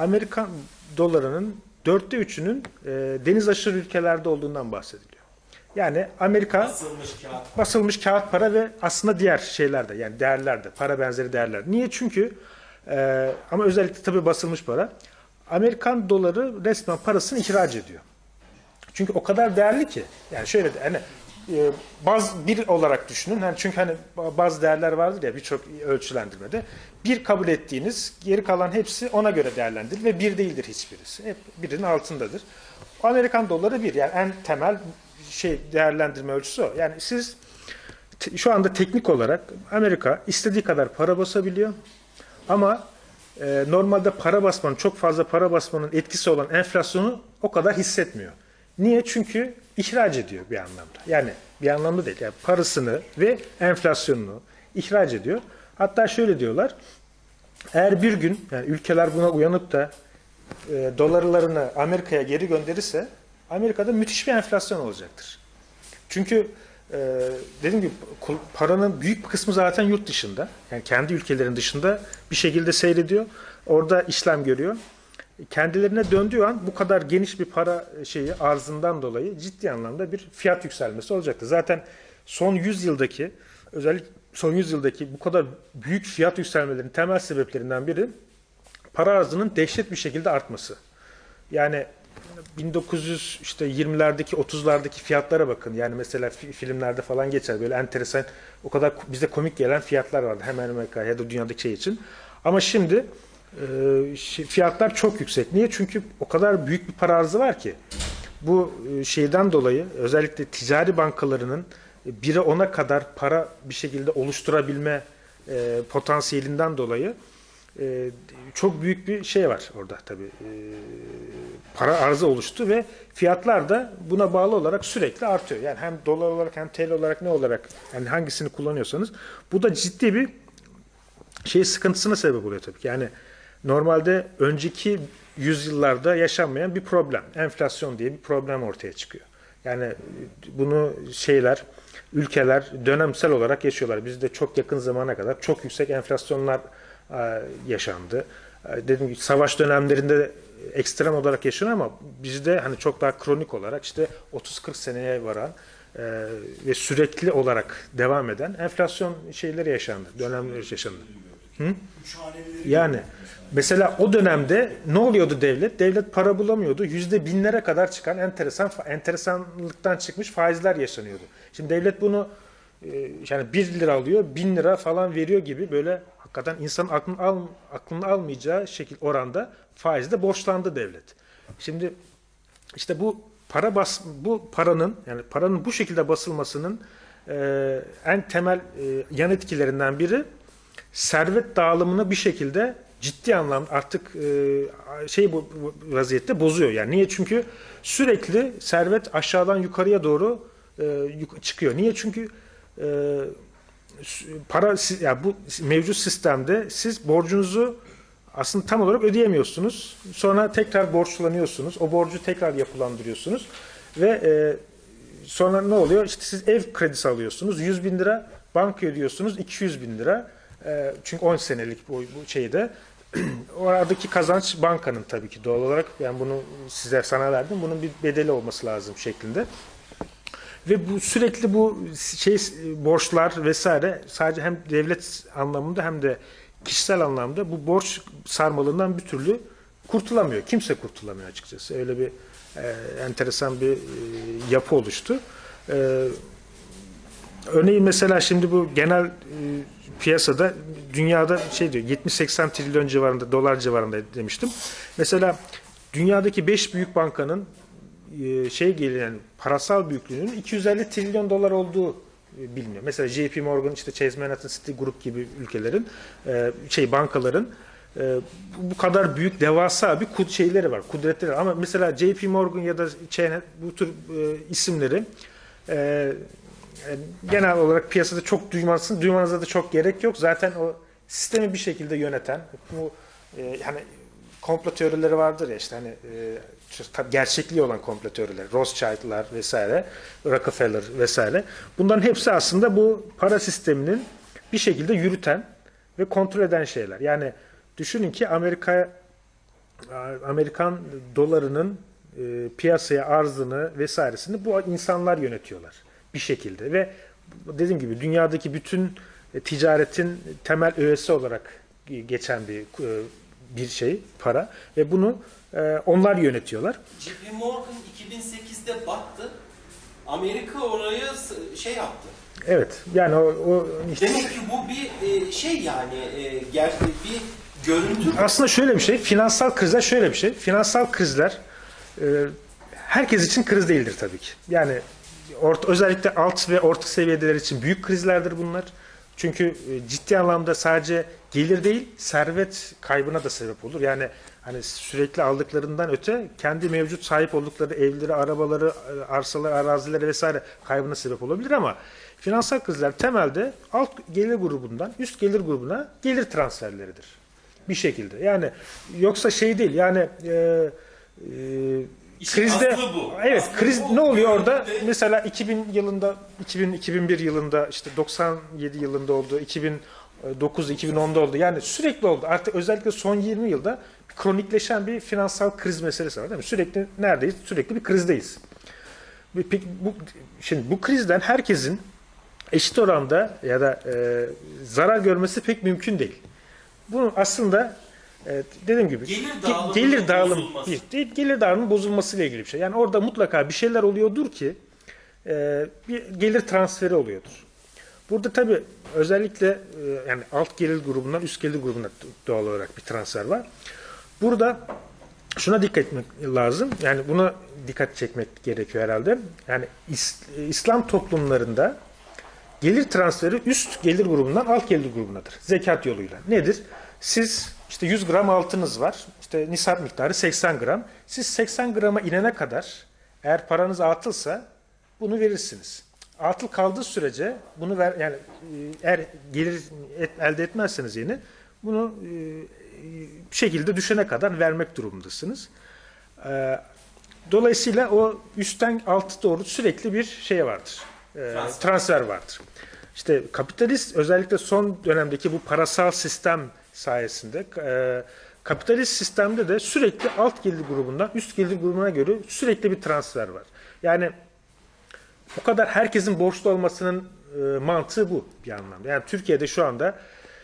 [SPEAKER 1] 3'ünün deniz aşırı ülkelerde olduğundan bahsediliyor. Yani Amerika basılmış kağıt para ve aslında diğer şeyler de yani değerler de para benzeri değerler. Niye? Çünkü ama özellikle tabii basılmış para Amerikan doları resmen parasını ihraç ediyor. Çünkü o kadar değerli ki yani şöyle de hani baz bir olarak düşünün. Yani çünkü hani bazı değerler vardır ya birçok ölçülendirmede. Bir kabul ettiğiniz, geri kalan hepsi ona göre değerlendirilir ve bir değildir hiçbirisi. Hep birinin altındadır. Amerikan doları bir. Yani en temel değerlendirme ölçüsü o. Yani siz şu anda teknik olarak Amerika istediği kadar para basabiliyor ama normalde para basmanın, çok fazla para basmanın etkisi olan enflasyonu o kadar hissetmiyor. Niye? Çünkü ihraç ediyor bir anlamda. Yani bir anlamda değil. Yani parasını ve enflasyonunu ihraç ediyor. Hatta şöyle diyorlar. Eğer bir gün yani ülkeler buna uyanıp da dolarlarını Amerika'ya geri gönderirse Amerika'da müthiş bir enflasyon olacaktır. Çünkü dediğim gibi paranın büyük bir kısmı zaten yurt dışında. Yani kendi ülkelerin dışında bir şekilde seyrediyor. Orada işlem görüyor. Kendilerine döndüğü an bu kadar geniş bir para arzından dolayı ciddi anlamda bir fiyat yükselmesi olacaktır. Zaten son 100 yıldaki özellikle son 100 yıldaki bu kadar büyük fiyat yükselmelerinin temel sebeplerinden biri para arzının dehşet bir şekilde artması. Yani 1920'lerdeki 30'lardaki fiyatlara bakın. Yani mesela filmlerde falan geçer böyle enteresan o kadar bize komik gelen fiyatlar vardı hemen Amerika ya da dünyadaki şey için. Ama şimdi fiyatlar çok yüksek. Niye? Çünkü o kadar büyük bir para arzı var ki. Bu şeyden dolayı özellikle ticari bankalarının 1'e 10'a kadar para bir şekilde oluşturabilme potansiyelinden dolayı çok büyük bir şey var orada tabii. Para arzı oluştu ve fiyatlar da buna bağlı olarak sürekli artıyor. Yani hem dolar olarak hem TL olarak ne olarak yani hangisini kullanıyorsanız bu da ciddi bir sıkıntısına sebep oluyor tabii ki. Yani normalde önceki yüzyıllarda yaşanmayan bir problem. Enflasyon diye bir problem ortaya çıkıyor. Yani bunu ülkeler dönemsel olarak yaşıyorlar. Bizde çok yakın zamana kadar çok yüksek enflasyonlar yaşandı. Dediğim gibi savaş dönemlerinde ekstrem olarak yaşanıyor ama bizde hani çok daha kronik olarak işte 30-40 seneye varan ve sürekli olarak devam eden enflasyon dönemleri yaşandı. Hı? Yani mesela o dönemde ne oluyordu devlet? Devlet para bulamıyordu. %1000'lere kadar çıkan enteresanlıktan çıkmış faizler yaşanıyordu. Şimdi devlet bunu yani 1 lira alıyor, 1000 lira falan veriyor gibi böyle hakikaten insanın aklını almayacağı oranda faizde borçlandı devlet. Şimdi işte bu paranın bu şekilde basılmasının en temel yan etkilerinden biri servet dağılımını bir şekilde ciddi anlamda artık bu vaziyette bozuyor. Yani niye? Çünkü sürekli servet aşağıdan yukarıya doğru çıkıyor. Niye? Çünkü bu mevcut sistemde siz borcunuzu aslında tam olarak ödeyemiyorsunuz. Sonra tekrar borçlanıyorsunuz. O borcu tekrar yapılandırıyorsunuz. Ve sonra ne oluyor? İşte siz ev kredisi alıyorsunuz. 100 bin lira banka ödüyorsunuz. 200 bin lira. Çünkü 10 senelik bu şeyde. Oradaki kazanç bankanın tabii ki doğal olarak. Yani bunu sana verdim. Bunun bir bedeli olması lazım şeklinde. Ve bu sürekli borçlar vesaire sadece hem devlet anlamında hem de kişisel anlamda bu borç sarmalından bir türlü kurtulamıyor. Kimse kurtulamıyor açıkçası. Öyle bir enteresan bir yapı oluştu. Örneğin mesela şimdi bu genel piyasada dünyada diyor 70-80 trilyon civarında dolar civarında demiştim. Mesela dünyadaki 5 büyük bankanın yani parasal büyüklüğünün 250 trilyon dolar olduğu biliniyor. Mesela JP Morgan, işte Chase Manhattan, Citigroup gibi ülkelerin bankaların bu kadar büyük devasa bir kudretleri var. Ama mesela JP Morgan ya da bu tür isimleri genel olarak piyasada çok duymanıza da çok gerek yok. Zaten o sistemi bir şekilde yöneten bu hani komplo teorileri vardır ya işte hani gerçekliği olan komplo teorileri, Rothschild'lar vesaire, Rockefeller vesaire. Bunların hepsi aslında bu para sisteminin bir şekilde yürüten ve kontrol eden şeyler. Yani düşünün ki Amerikan dolarının piyasaya arzını vesairesini bu insanlar yönetiyorlar bir şekilde ve dediğim gibi dünyadaki bütün ticaretin temel öğesi olarak geçen bir para ve bunu onlar yönetiyorlar.
[SPEAKER 2] JP Morgan 2008'de battı Amerika orayı şey yaptı.
[SPEAKER 1] Evet. Yani o işte...
[SPEAKER 2] Demek ki bu bir şey yani bir görüntü.
[SPEAKER 1] Aslında şöyle bir şey. Finansal krizler şöyle bir şey. Finansal krizler herkes için kriz değildir tabii ki. Yani özellikle alt ve orta seviyeler için büyük krizlerdir bunlar. Çünkü ciddi anlamda sadece gelir değil, servet kaybına da sebep olur. Yani hani sürekli aldıklarından öte kendi mevcut sahip oldukları evleri, arabaları, arsaları, arazileri vesaire kaybına sebep olabilir ama finansal krizler temelde alt gelir grubundan üst gelir grubuna gelir transferleridir. Bir şekilde. Yani yoksa şey değil. Yani krizde
[SPEAKER 2] bu.
[SPEAKER 1] evet
[SPEAKER 2] Aslı
[SPEAKER 1] kriz
[SPEAKER 2] bu.
[SPEAKER 1] ne oluyor orada?
[SPEAKER 2] Görüntüde.
[SPEAKER 1] Mesela 2000 yılında 2001 yılında işte 97 yılında oldu. 2009 2010'da oldu. Yani sürekli oldu. Artık özellikle son 20 yılda kronikleşen bir finansal kriz meselesi var değil mi? Sürekli neredeyiz? Sürekli bir krizdeyiz. Peki şimdi bu krizden herkesin eşit oranda ya da zarar görmesi pek mümkün değil. Bu aslında dediğim gibi gelir dağılım değil, gelir dağılımının bozulmasıyla ilgili bir şey. Yani orada mutlaka bir şeyler oluyordur ki bir gelir transferi oluyordur. Burada tabii özellikle yani alt gelir grubundan üst gelir grubuna doğal olarak bir transfer var. Burada şuna dikkat etmek lazım. Yani buna dikkat çekmek gerekiyor herhalde. Yani İslam toplumlarında gelir transferi üst gelir grubundan alt gelir grubunadır. Zekat yoluyla. Nedir? Siz işte 100 gram altınız var. İşte nisap miktarı 80 gram. Siz 80 grama inene kadar eğer paranız atılsa bunu verirsiniz. Atıl kaldığı sürece bunu yani eğer gelir elde etmezseniz yine bunu bir şekilde düşene kadar vermek durumundasınız. Dolayısıyla o üstten altı doğru sürekli bir şey vardır. Transfer vardır. İşte kapitalist özellikle son dönemdeki bu parasal sistem sayesinde kapitalist sistemde de sürekli alt gelir grubundan üst gelir grubuna göre sürekli bir transfer var. Yani bu kadar herkesin borçlu olmasının mantığı bu bir anlamda. Yani Türkiye'de şu anda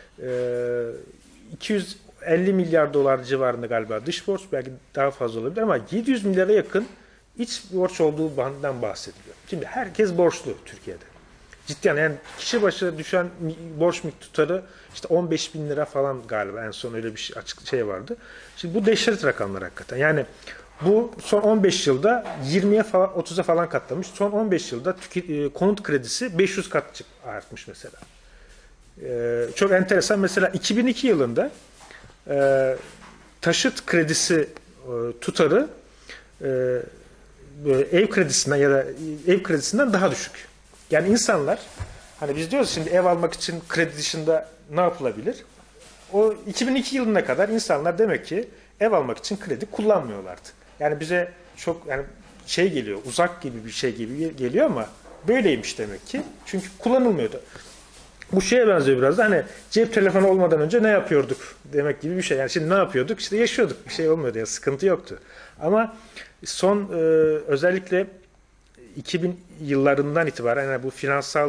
[SPEAKER 1] 250 milyar dolar civarında galiba dış borç, belki daha fazla olabilir ama 700 milyara yakın iç borç olduğu bandından bahsediliyor. Şimdi herkes borçlu Türkiye'de. Ciddi yani kişi başına düşen borç miktarı işte 15 bin lira falan galiba, en son öyle bir açık şey vardı. Şimdi bu dehşet rakamlar hakikaten. Yani bu son 15 yılda 20'ye falan 30'a falan katlamış. Son 15 yılda konut kredisi 500 kat artmış mesela. Çok enteresan. Mesela 2002 yılında taşıt kredisi tutarı ev kredisinden ya da ev kredisinden daha düşük. Yani insanlar hani biz diyoruz şimdi ev almak için kredi dışında ne yapılabilir? O 2002 yılına kadar insanlar demek ki ev almak için kredi kullanmıyorlardı. Yani bize çok yani şey geliyor, uzak gibi bir şey gibi geliyor ama böyleymiş demek ki. Çünkü kullanılmıyordu. Bu şeye benziyor biraz da hani cep telefonu olmadan önce ne yapıyorduk demek gibi bir şey. Yani şimdi ne yapıyorduk? İşte yaşıyorduk. Bir şey olmuyordu ya, sıkıntı yoktu. Ama son özellikle 2000 yıllarından itibaren yani bu finansal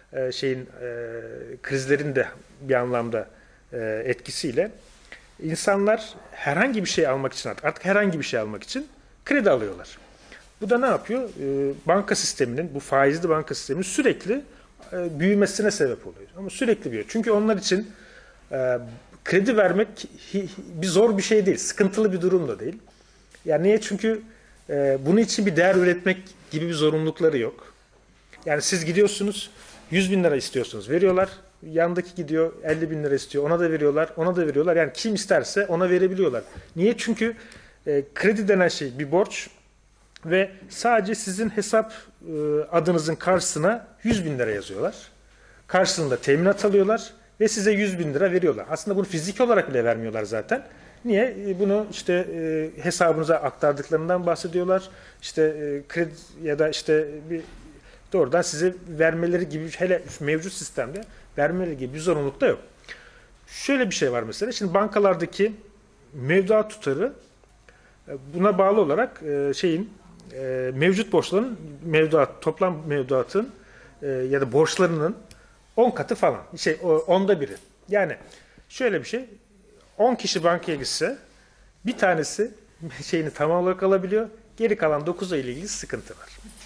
[SPEAKER 1] krizlerin de bir anlamda etkisiyle insanlar herhangi bir şey almak için artık herhangi bir şey almak için kredi alıyorlar. Bu da ne yapıyor? Banka sisteminin, bu faizli banka sisteminin sürekli büyümesine sebep oluyor. Ama sürekli büyüyor. Çünkü onlar için kredi vermek bir zor bir şey değil. Sıkıntılı bir durum da değil. Yani niye? Çünkü bunun için bir değer üretmek gibi bir zorunlulukları yok. Yani siz gidiyorsunuz 100 bin lira istiyorsunuz. Veriyorlar. Yandaki gidiyor 50 bin lira istiyor. Ona da veriyorlar. Ona da veriyorlar. Yani kim isterse ona verebiliyorlar. Niye? Çünkü kredi denen şey bir borç ve sadece sizin hesap adınızın karşısına 100 bin lira yazıyorlar. Karşılığında teminat alıyorlar ve size 100 bin lira veriyorlar. Aslında bunu fiziki olarak bile vermiyorlar zaten. Niye? Bunu işte hesabınıza aktardıklarından bahsediyorlar. İşte kredi ya da işte bir doğrudan size vermeleri gibi, hele mevcut sistemde vermeleri gibi bir zorunluluk da yok. Şöyle bir şey var mesela. Şimdi bankalardaki mevduat tutarı buna bağlı olarak mevcut borçların toplam mevduatın ya da borçlarının 10 katı falan. Onda biri. Yani şöyle bir şey. 10 kişi bankaya gitse bir tanesi şeyini tam olarak alabiliyor. Geri kalan 9'a ile ilgili sıkıntı var.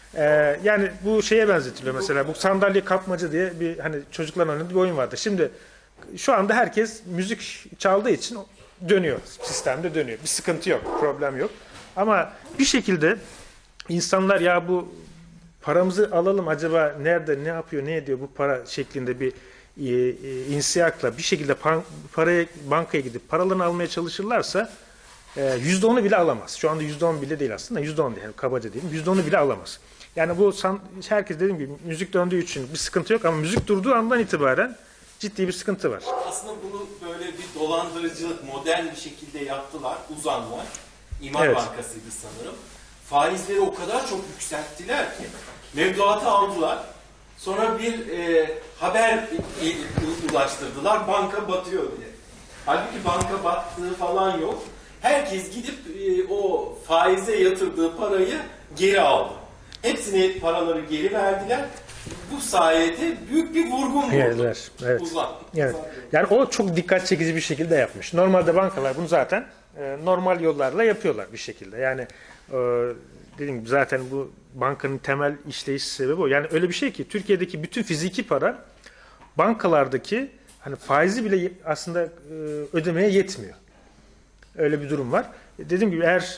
[SPEAKER 1] Yani bu şeye benzetiliyor mesela, bu sandalye kapmaca diye bir hani çocukların oynadığı bir oyun vardı. Şimdi şu anda herkes müzik çaldığı için dönüyor, sistemde dönüyor. Bir sıkıntı yok, problem yok. Ama bir şekilde insanlar ya bu paramızı alalım acaba nerede, ne yapıyor, ne ediyor bu para şeklinde bir insiyakla bir şekilde paraya, bankaya gidip paralarını almaya çalışırlarsa %10'u bile alamaz. Şu anda %10 bile değil aslında. %10 değil. Yani kabaca diyelim. %10'u bile alamaz. Yani bu herkes dediğim gibi müzik döndüğü için bir sıkıntı yok ama müzik durduğu andan itibaren ciddi bir sıkıntı var.
[SPEAKER 2] Aslında bunu böyle bir dolandırıcılık, modern bir şekilde yaptılar, uzanlar. İmar
[SPEAKER 1] Evet.
[SPEAKER 2] Bankası'ydı sanırım. Faizleri o kadar çok yükselttiler ki mevduatı aldılar. Sonra bir haber ulaştırdılar, banka batıyor diye. Halbuki banka battığı falan yok. Herkes gidip o faize yatırdığı parayı geri aldı. Hepsine paraları geri verdiler. Bu sayede büyük bir vurgun vurdu.
[SPEAKER 1] Evet.
[SPEAKER 2] Uzan.
[SPEAKER 1] Evet. Yani o çok dikkat çekici bir şekilde yapmış. Normalde bankalar bunu zaten normal yollarla yapıyorlar bir şekilde. Yani dediğim gibi zaten bu bankanın temel işleyiş sebebi o. Yani öyle bir şey ki Türkiye'deki bütün fiziki para bankalardaki hani faizi bile aslında ödemeye yetmiyor. Öyle bir durum var. Dediğim gibi eğer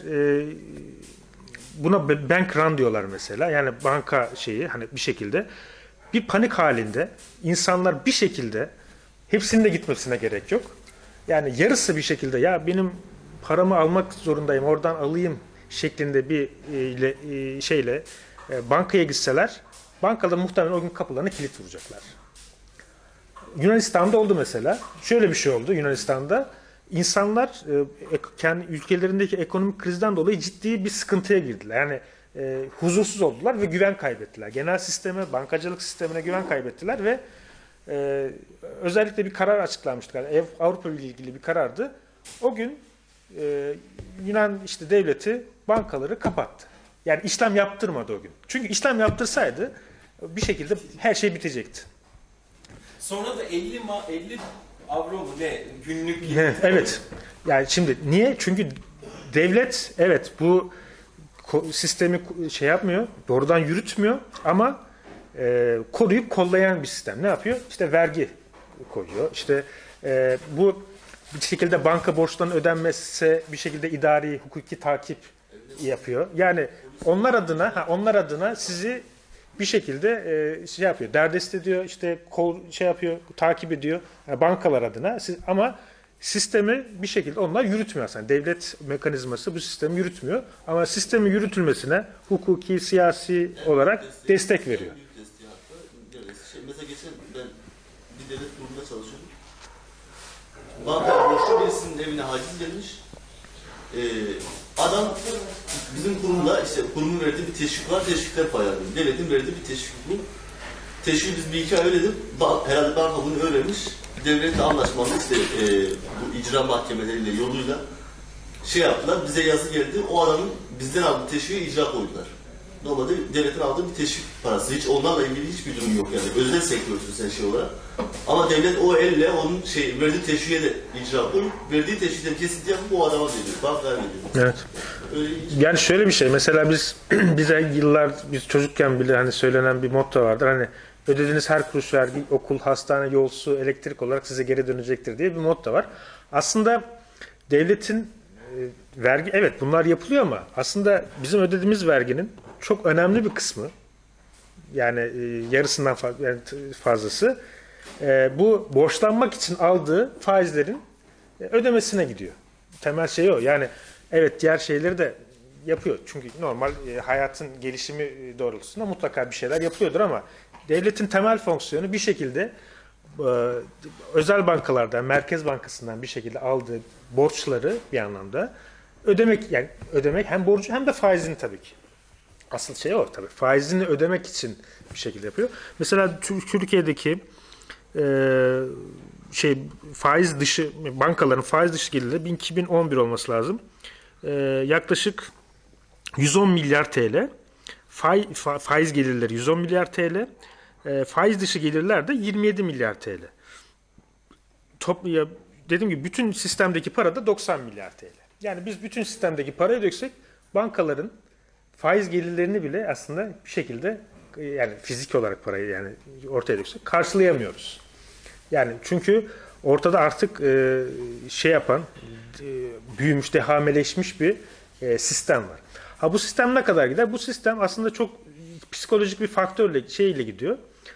[SPEAKER 1] buna bank run diyorlar mesela. Yani banka şeyi hani bir şekilde bir panik halinde insanlar bir şekilde hepsinin de gitmesine gerek yok. Yani yarısı bir şekilde ya benim paramı almak zorundayım oradan alayım şeklinde bir şeyle bankaya gitseler bankalar muhtemelen o gün kapılarına kilit vuracaklar. Yunanistan'da oldu mesela. Şöyle bir şey oldu Yunanistan'da. İnsanlar kendi ülkelerindeki ekonomik krizden dolayı ciddi bir sıkıntıya girdiler. Yani huzursuz oldular ve güven kaybettiler. Genel sisteme, bankacılık sistemine güven kaybettiler ve özellikle bir karar açıklanmıştı. Yani Avrupa ile ilgili bir karardı. O gün Yunan işte devleti bankaları kapattı. Yani işlem yaptırmadı o gün. Çünkü işlem yaptırsaydı bir şekilde her şey bitecekti.
[SPEAKER 2] Sonra da 50 avro mu ne günlük
[SPEAKER 1] Evet. Yani şimdi niye? Çünkü devlet evet bu sistemi şey yapmıyor, doğrudan yürütmüyor ama koruyup kollayan bir sistem. Ne yapıyor? İşte vergi koyuyor. İşte bu bir şekilde banka borçlarının ödenmezse bir şekilde idari, hukuki takip yapıyor. Yani onlar adına sizi bir şekilde şey yapıyor, derdest ediyor, işte şey yapıyor, takip ediyor. Yani bankalar adına ama sistemi bir şekilde onlar yürütmüyor aslında. Devlet mekanizması bu sistemi yürütmüyor. Ama sistemin yürütülmesine hukuki, siyasi olarak destek veriyor.
[SPEAKER 3] Büyük desteği hatta. Mesela geçen ben bir devlet kurumunda çalışıyordum. Banka borçlu birisinin evine haciz gelmiş. Adam bizim kurumda işte kurumun verdiği bir teşvik var, teşvikler paylaşıyor. Devletin verdiği bir teşvik bu. Teşvik biz bir iki ay ödedik. Herhalde banka bunu öğrenmiş. Devletle anlaşmalı işte bu icra mahkemeleriyle yoluyla şey yaptılar. Bize yazı geldi. O adamın bizden aldığı teşviğe icra koydular. Normalde devletin aldığı bir teşvik parası. Hiç onlarla ilgili hiçbir durum yok yani. Özel sektörsün sen şey olarak. Ama devlet o elle onun verdiği teşviğe de icra koyup verdiği teşvikten kesinti yapıp o adama veriyor. Bankaya veriyor.
[SPEAKER 1] Evet. Yani şöyle bir şey. Mesela bize biz çocukken bile hani söylenen bir motto vardır. Hani ödediğiniz her kuruş vergi okul, hastane, yol, su, elektrik olarak size geri dönecektir diye bir motto var. Aslında devletin vergi evet bunlar yapılıyor ama aslında bizim ödediğimiz verginin çok önemli bir kısmı yani yarısından fazlası bu borçlanmak için aldığı faizlerin ödemesine gidiyor. Temel şey o. Yani evet diğer şeyleri de yapıyor. Çünkü normal hayatın gelişimi doğrultusunda mutlaka bir şeyler yapıyordur ama devletin temel fonksiyonu bir şekilde özel bankalardan, Merkez Bankası'ndan bir şekilde aldığı borçları bir anlamda ödemek hem borcu hem de faizini tabii ki. Asıl şey o tabii. Faizini ödemek için bir şekilde yapıyor. Mesela Türkiye'deki faiz dışı bankaların faiz dışı gelirleri 2011 olması lazım. Yaklaşık 110 milyar TL. Faiz gelirleri 110 milyar TL. Faiz dışı gelirler de 27 milyar TL. Dediğim gibi bütün sistemdeki para da 90 milyar TL. Yani biz bütün sistemdeki parayı döksek bankaların faiz gelirlerini bile aslında bir şekilde yani fizik olarak parayı yani ortaya döksek karşılayamıyoruz. Yani çünkü ortada artık şey yapan büyümüş, dehameleşmiş bir sistem var. Ha bu sistem ne kadar gider? Bu sistem aslında çok psikolojik bir faktörle şeyle gidiyor.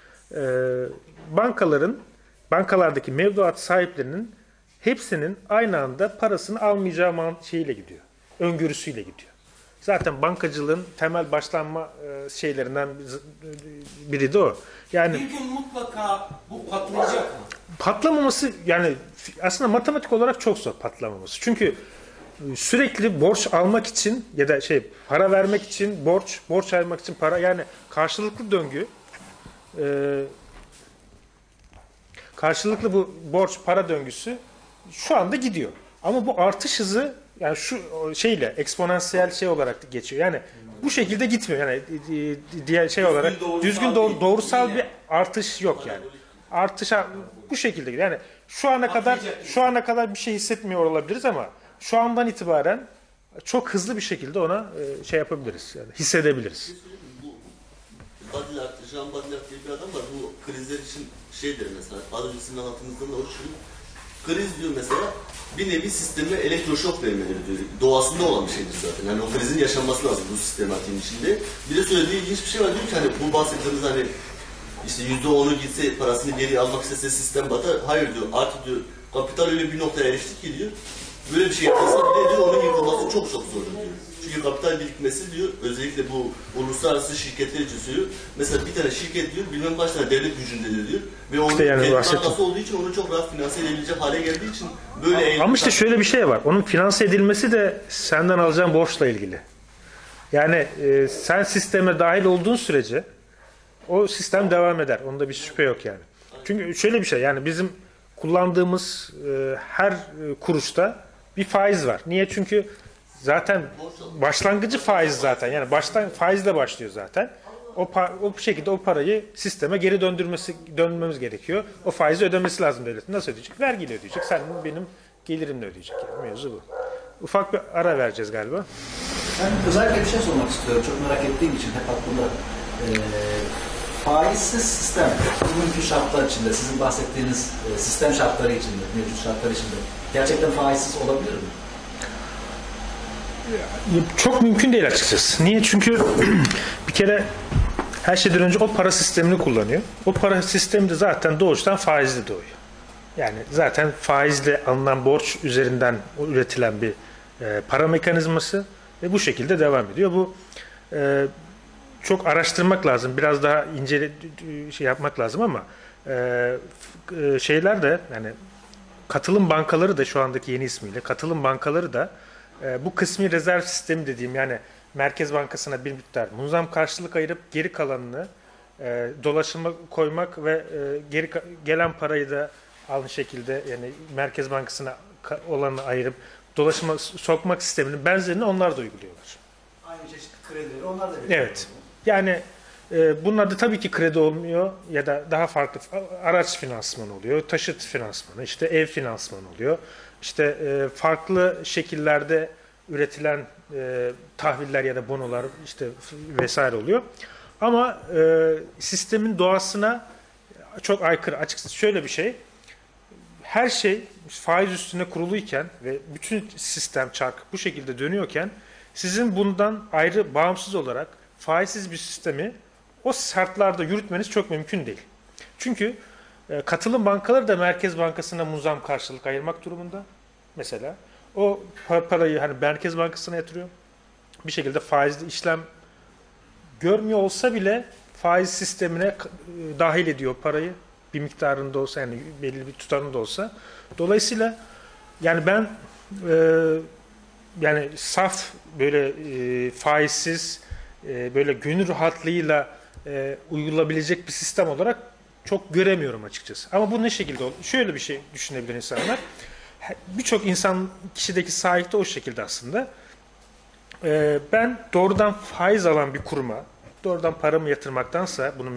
[SPEAKER 1] Bankalardaki mevduat sahiplerinin hepsinin aynı anda parasını almayacağı şeyiyle gidiyor. Öngörüsüyle gidiyor. Zaten bankacılığın temel başlanma şeylerinden biri de o. Yani
[SPEAKER 2] Bir gün mutlaka bu patlayacak mı?
[SPEAKER 1] patlamaması yani aslında matematik olarak çok zor patlamaması. Çünkü sürekli borç almak için ya da para vermek için borç almak için para yani karşılıklı döngü karşılıklı bu borç para döngüsü şu anda gidiyor. Ama bu artış hızı yani şu şeyle eksponansiyel şey olarak geçiyor. Yani bu şekilde gitmiyor. Yani diğer şey olarak düzgün doğrusal bir artış yok yani. Artışa bu şekilde gidiyor. Yani şu ana kadar bir şey hissetmiyor olabiliriz ama şu andan itibaren çok hızlı bir şekilde ona şey yapabiliriz. Yani hissedebiliriz.
[SPEAKER 3] Bu Jean Baudrillard diye bir adam var. Bu krizler için şey der mesela. Az önce sizin anlattığınızda da o şu. Kriz diyor mesela bir nevi sisteme elektroşok vermeleri diyor. Doğasında olan bir şeydir zaten. Yani o krizin yaşanması lazım bu sistematiğin içinde. Bir de söylediği ilginç bir şey var. Diyor ki hani bu bahsettiğimiz hani işte %10'u gitse parasını geri almak istese sistem batar. Hayır diyor. Artık diyor kapital öyle bir noktaya erişti ki diyor. Böyle bir şey yapılsa bile diyor onun yıkılması çok zor diyor. Çünkü kapital birikmesi diyor özellikle bu uluslararası şirketler için söylüyor. Mesela bir tane şirket diyor bilmem kaç tane devlet gücündedir diyor. Ve onun kendi bankası olduğu için onu çok rahat finanse edebilecek hale geldiği için böyle
[SPEAKER 1] ama işte şöyle bir şey var. Onun finanse edilmesi de senden alacağın borçla ilgili. Yani sen sisteme dahil olduğun sürece o sistem devam eder. Onda bir şüphe yok yani. Çünkü şöyle bir şey yani bizim kullandığımız her kuruşta bir faiz var. Niye? Çünkü zaten başlangıcı faiz zaten. Yani baştan faizle başlıyor zaten. O şekilde o parayı sisteme geri döndürmemiz gerekiyor. O faizi ödemesi lazım devletin. Nasıl ödeyecek? Vergiyle ödeyecek. Sen benim gelirimle ödeyecek. Yani mevzu bu. Ufak bir ara vereceğiz galiba.
[SPEAKER 4] Ben özellikle bir şey sormak istiyorum. Çok merak ettiğim için hep aklımda. Faizsiz sistem, bu mümkün şartlar içinde, sizin bahsettiğiniz sistem şartları içinde, mevcut şartlar içinde gerçekten faizsiz olabilir mi?
[SPEAKER 1] Çok mümkün değil açıkçası. Niye? Çünkü bir kere her şeyden önce o para sistemini kullanıyor. O para sistemi de zaten doğuştan faizli doğuyor. Yani zaten faizle alınan borç üzerinden üretilen bir para mekanizması ve bu şekilde devam ediyor. Bu çok araştırmak lazım. Biraz daha ince şey yapmak lazım ama şeyler de yani katılım bankaları da şu andaki yeni ismiyle katılım bankaları da bu kısmi rezerv sistemi dediğim yani Merkez Bankası'na bir miktar munzam karşılık ayırıp geri kalanını dolaşıma koymak ve geri gelen parayı da aynı şekilde yani Merkez Bankası'na olanı ayırıp dolaşıma sokmak sisteminin benzerini onlar da uyguluyorlar.
[SPEAKER 4] Aynı çeşit kredileri onlar da veriyor.
[SPEAKER 1] Evet. Yani bunlarda tabii ki kredi olmuyor ya da daha farklı araç finansmanı oluyor, taşıt finansmanı, işte ev finansmanı oluyor. İşte farklı şekillerde üretilen tahviller ya da bonolar işte vesaire oluyor. Ama sistemin doğasına çok aykırı. Açıkçası şöyle bir şey. Her şey faiz üstüne kuruluyken ve bütün sistem çark bu şekilde dönüyorken sizin bundan ayrı bağımsız olarak faizsiz bir sistemi o şartlarda yürütmeniz çok mümkün değil. Çünkü katılım bankaları da Merkez Bankası'na muzam karşılık ayırmak durumunda. Mesela o parayı hani Merkez Bankası'na yatırıyor. Bir şekilde faizli işlem görmüyor olsa bile faiz sistemine dahil ediyor parayı. Bir miktarında olsa yani belli bir tutarında olsa. Dolayısıyla yani ben yani saf böyle faizsiz böyle gönül rahatlığıyla uygulanabilecek bir sistem olarak çok göremiyorum açıkçası. Ama bu ne şekilde olur? Şöyle bir şey düşünebilir insanlar. Birçok kişideki sahipte o şekilde aslında. Ben doğrudan faiz alan bir kuruma, doğrudan paramı yatırmaktansa bunu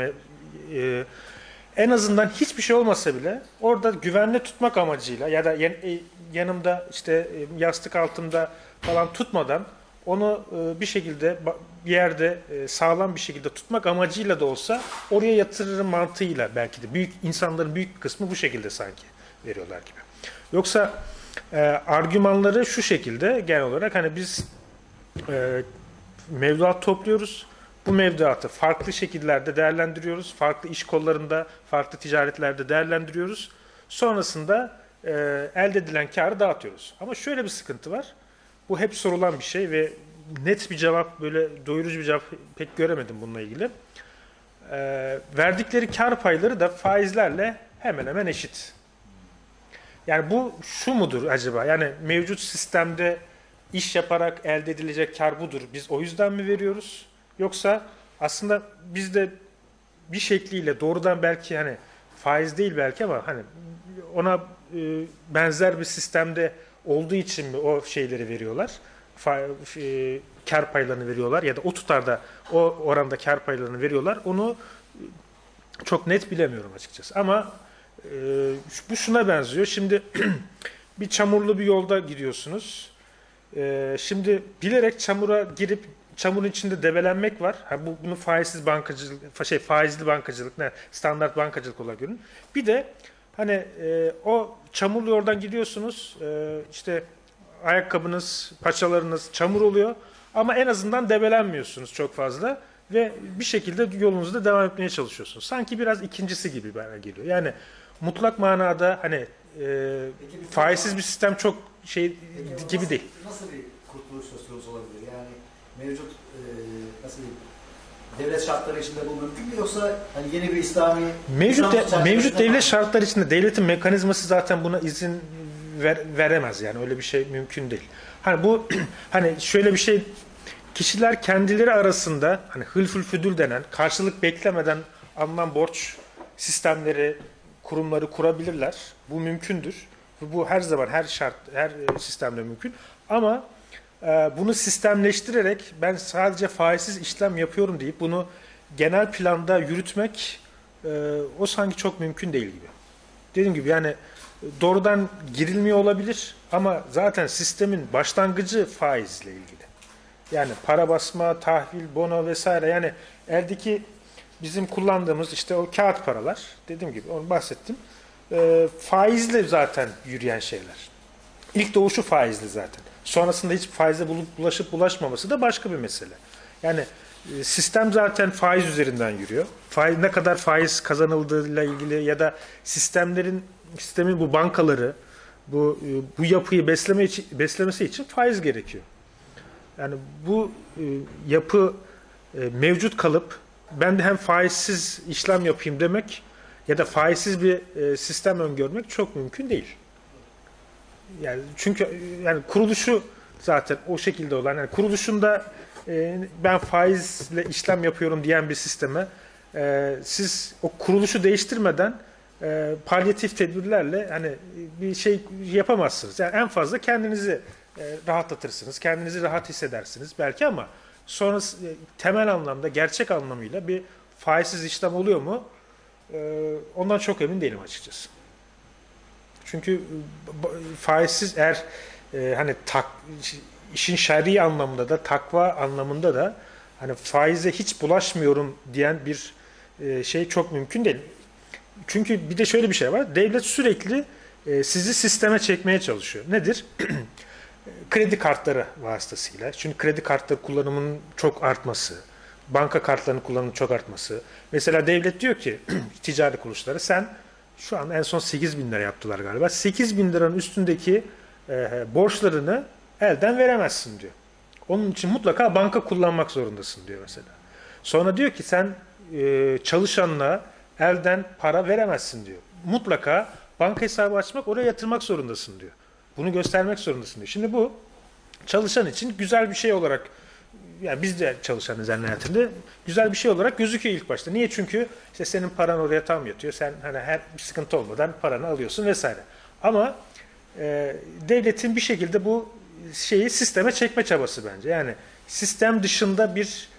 [SPEAKER 1] en azından hiçbir şey olmasa bile orada güvenli tutmak amacıyla ya da yanımda işte yastık altında falan tutmadan onu bir şekilde bir yerde sağlam bir şekilde tutmak amacıyla da olsa oraya yatırırım mantığıyla belki de insanların büyük bir kısmı bu şekilde sanki veriyorlar gibi. Yoksa argümanları şu şekilde genel olarak hani biz mevduat topluyoruz. Bu mevduatı farklı şekillerde değerlendiriyoruz. Farklı iş kollarında, farklı ticaretlerde değerlendiriyoruz. Sonrasında elde edilen karı dağıtıyoruz. Ama şöyle bir sıkıntı var. Bu hep sorulan bir şey ve net bir cevap, böyle doyurucu bir cevap pek göremedim bununla ilgili. Verdikleri kar payları da faizlerle hemen hemen eşit. Yani bu şu mudur acaba? Yani mevcut sistemde iş yaparak elde edilecek kar budur. Biz o yüzden mi veriyoruz? Yoksa aslında biz de bir şekliyle doğrudan belki hani faiz değil belki ama hani ona benzer bir sistemde olduğu için mi o şeyleri veriyorlar? Kar paylarını veriyorlar ya da o tutarda o oranda kar paylarını veriyorlar. Onu çok net bilemiyorum açıkçası. Ama bu şuna benziyor. Şimdi bir çamurlu bir yolda gidiyorsunuz. Şimdi bilerek çamura girip çamurun içinde debelenmek var. Bunu faizsiz bankacılık, faizli bankacılık, standart bankacılık olarak görün. Bir de hani o çamurlu yoldan gidiyorsunuz. İşte ayakkabınız, paçalarınız çamur oluyor. Ama en azından debelenmiyorsunuz çok fazla. Ve bir şekilde yolunuzda devam etmeye çalışıyorsunuz. Sanki biraz ikincisi gibi bana geliyor. Yani mutlak manada hani faizsiz bir sistem çok gibi değil.
[SPEAKER 4] Nasıl bir kurtuluş söz konusu olabilir? Yani mevcut nasıl diyeyim, devlet şartları içinde bu mümkün mü, yoksa hani yeni bir İslami
[SPEAKER 1] mevcut devlet şartları içinde devletin mekanizması zaten buna izin veremez, yani öyle bir şey mümkün değil. Hani bu hani şöyle bir şey, kişiler kendileri arasında hani hılful füdül denen karşılık beklemeden alınan borç sistemleri, kurumları kurabilirler. Bu mümkündür. Bu her zaman her sistemde mümkün. Ama bunu sistemleştirerek ben sadece faizsiz işlem yapıyorum deyip bunu genel planda yürütmek o sanki çok mümkün değil gibi. Dediğim gibi yani doğrudan girilmiyor olabilir ama zaten sistemin başlangıcı faizle ilgili. Yani para basma, tahvil, bono vesaire, yani eldeki bizim kullandığımız işte o kağıt paralar, dediğim gibi onu bahsettim. Faizle zaten yürüyen şeyler. İlk doğuşu faizli zaten. Sonrasında hiç faize bulaşıp bulaşmaması da başka bir mesele. Yani sistem zaten faiz üzerinden yürüyor. Ne kadar faiz kazanıldığıyla ilgili ya da sistemin bu bankaları, bu yapıyı beslemesi için faiz gerekiyor. Yani bu yapı mevcut kalıp ben de hem faizsiz işlem yapayım demek ya da faizsiz bir sistem öngörmek çok mümkün değil. Yani çünkü yani kuruluşu zaten o şekilde olan, yani kuruluşunda ben faizle işlem yapıyorum diyen bir sisteme siz o kuruluşu değiştirmeden palyatif tedbirlerle hani bir şey yapamazsınız. Yani en fazla kendinizi rahatlatırsınız, kendinizi rahat hissedersiniz belki ama sonra temel anlamda, gerçek anlamıyla bir faizsiz işlem oluyor mu? Ondan çok emin değilim açıkçası. Çünkü faizsiz eğer hani işin şer'i anlamında da takva anlamında da hani faize hiç bulaşmıyorum diyen bir şey çok mümkün değil. Çünkü bir de şöyle bir şey var. Devlet sürekli sizi sisteme çekmeye çalışıyor. Nedir? Kredi kartları vasıtasıyla. Çünkü kredi kartları kullanımının çok artması, banka kartlarının kullanımının çok artması. Mesela devlet diyor ki ticari kuruluşlara, sen şu an en son 8.000 lira yaptılar galiba. 8.000 liranın üstündeki borçlarını elden veremezsin diyor. Onun için mutlaka banka kullanmak zorundasın diyor mesela. Sonra diyor ki sen çalışanına elden para veremezsin diyor. Mutlaka banka hesabı açmak, oraya yatırmak zorundasın diyor. Bunu göstermek zorundasın diyor. Şimdi bu çalışan için güzel bir şey olarak, yani biz de çalışanız en nihayetinde, güzel bir şey olarak gözüküyor ilk başta. Niye? Çünkü işte senin paran oraya tam yatıyor. Sen hani her bir sıkıntı olmadan paranı alıyorsun vesaire. Ama devletin bir şekilde bu şeyi sisteme çekme çabası bence. Yani sistem dışında bir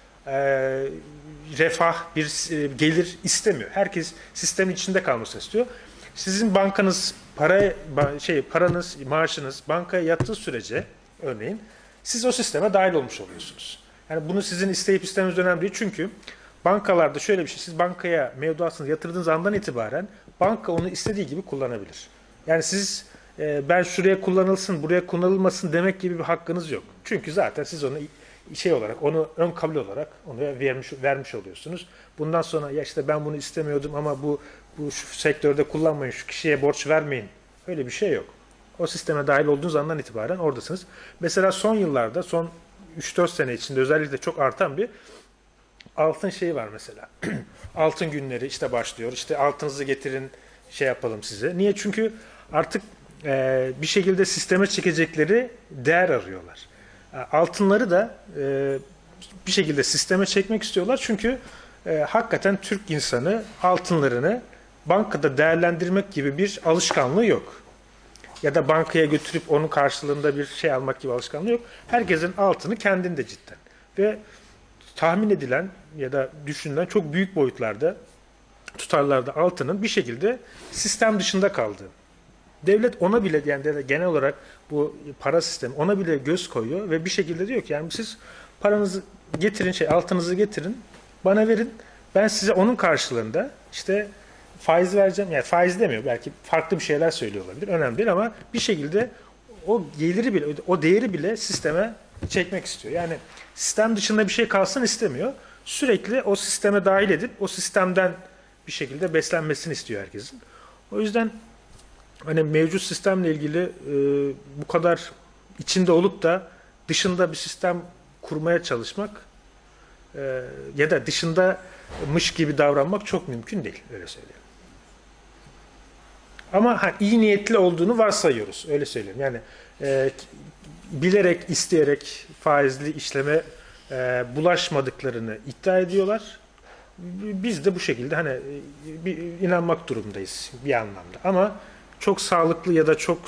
[SPEAKER 1] refah, bir gelir istemiyor. Herkes sistemin içinde kalmasını istiyor. Sizin bankanız paranız, maaşınız bankaya yattığı sürece örneğin siz o sisteme dahil olmuş oluyorsunuz. Yani bunu sizin isteyip istemeniz önemli değil. Çünkü bankalarda şöyle bir şey, siz bankaya mevduatınızı yatırdığınız andan itibaren banka onu istediği gibi kullanabilir. Yani siz ben şuraya kullanılsın, buraya kullanılmasın demek gibi bir hakkınız yok. Çünkü zaten siz onu şey olarak, onu ön kabul olarak onu vermiş oluyorsunuz. Bundan sonra ya işte ben bunu istemiyordum ama bu şu sektörde kullanmayın, şu kişiye borç vermeyin. Öyle bir şey yok. O sisteme dahil olduğunuz andan itibaren oradasınız. Mesela son yıllarda, son 3-4 sene içinde özellikle çok artan bir altın şeyi var mesela. Altın günleri işte başlıyor. İşte altınızı getirin, şey yapalım size. Niye? Çünkü artık bir şekilde sisteme çekecekleri değer arıyorlar. Altınları da bir şekilde sisteme çekmek istiyorlar. Çünkü hakikaten Türk insanı altınlarını bankada değerlendirmek gibi bir alışkanlığı yok. Ya da bankaya götürüp onun karşılığında bir şey almak gibi alışkanlığı yok. Herkesin altını kendinde cidden. Ve tahmin edilen ya da düşünülen çok büyük boyutlarda tutarlarda altının bir şekilde sistem dışında kaldığı. Devlet ona bile, yani genel olarak bu para sistemi ona bile göz koyuyor ve bir şekilde diyor ki yani siz paranızı getirin, altınızı getirin, bana verin. Ben size onun karşılığında işte faiz vereceğim. Yani faiz demiyor. Belki farklı bir şeyler söylüyor olabilir. Önemli değil ama bir şekilde o geliri bile, o değeri bile sisteme çekmek istiyor. Yani sistem dışında bir şey kalsın istemiyor. Sürekli o sisteme dahil edip o sistemden bir şekilde beslenmesini istiyor herkesin. O yüzden hani mevcut sistemle ilgili bu kadar içinde olup da dışında bir sistem kurmaya çalışmak ya da dışındamış gibi davranmak çok mümkün değil. Öyle söyleyeyim. Ama iyi niyetli olduğunu varsayıyoruz. Öyle söyleyeyim. Yani bilerek, isteyerek faizli işleme bulaşmadıklarını iddia ediyorlar. Biz de bu şekilde hani inanmak durumundayız bir anlamda. Ama çok sağlıklı ya da çok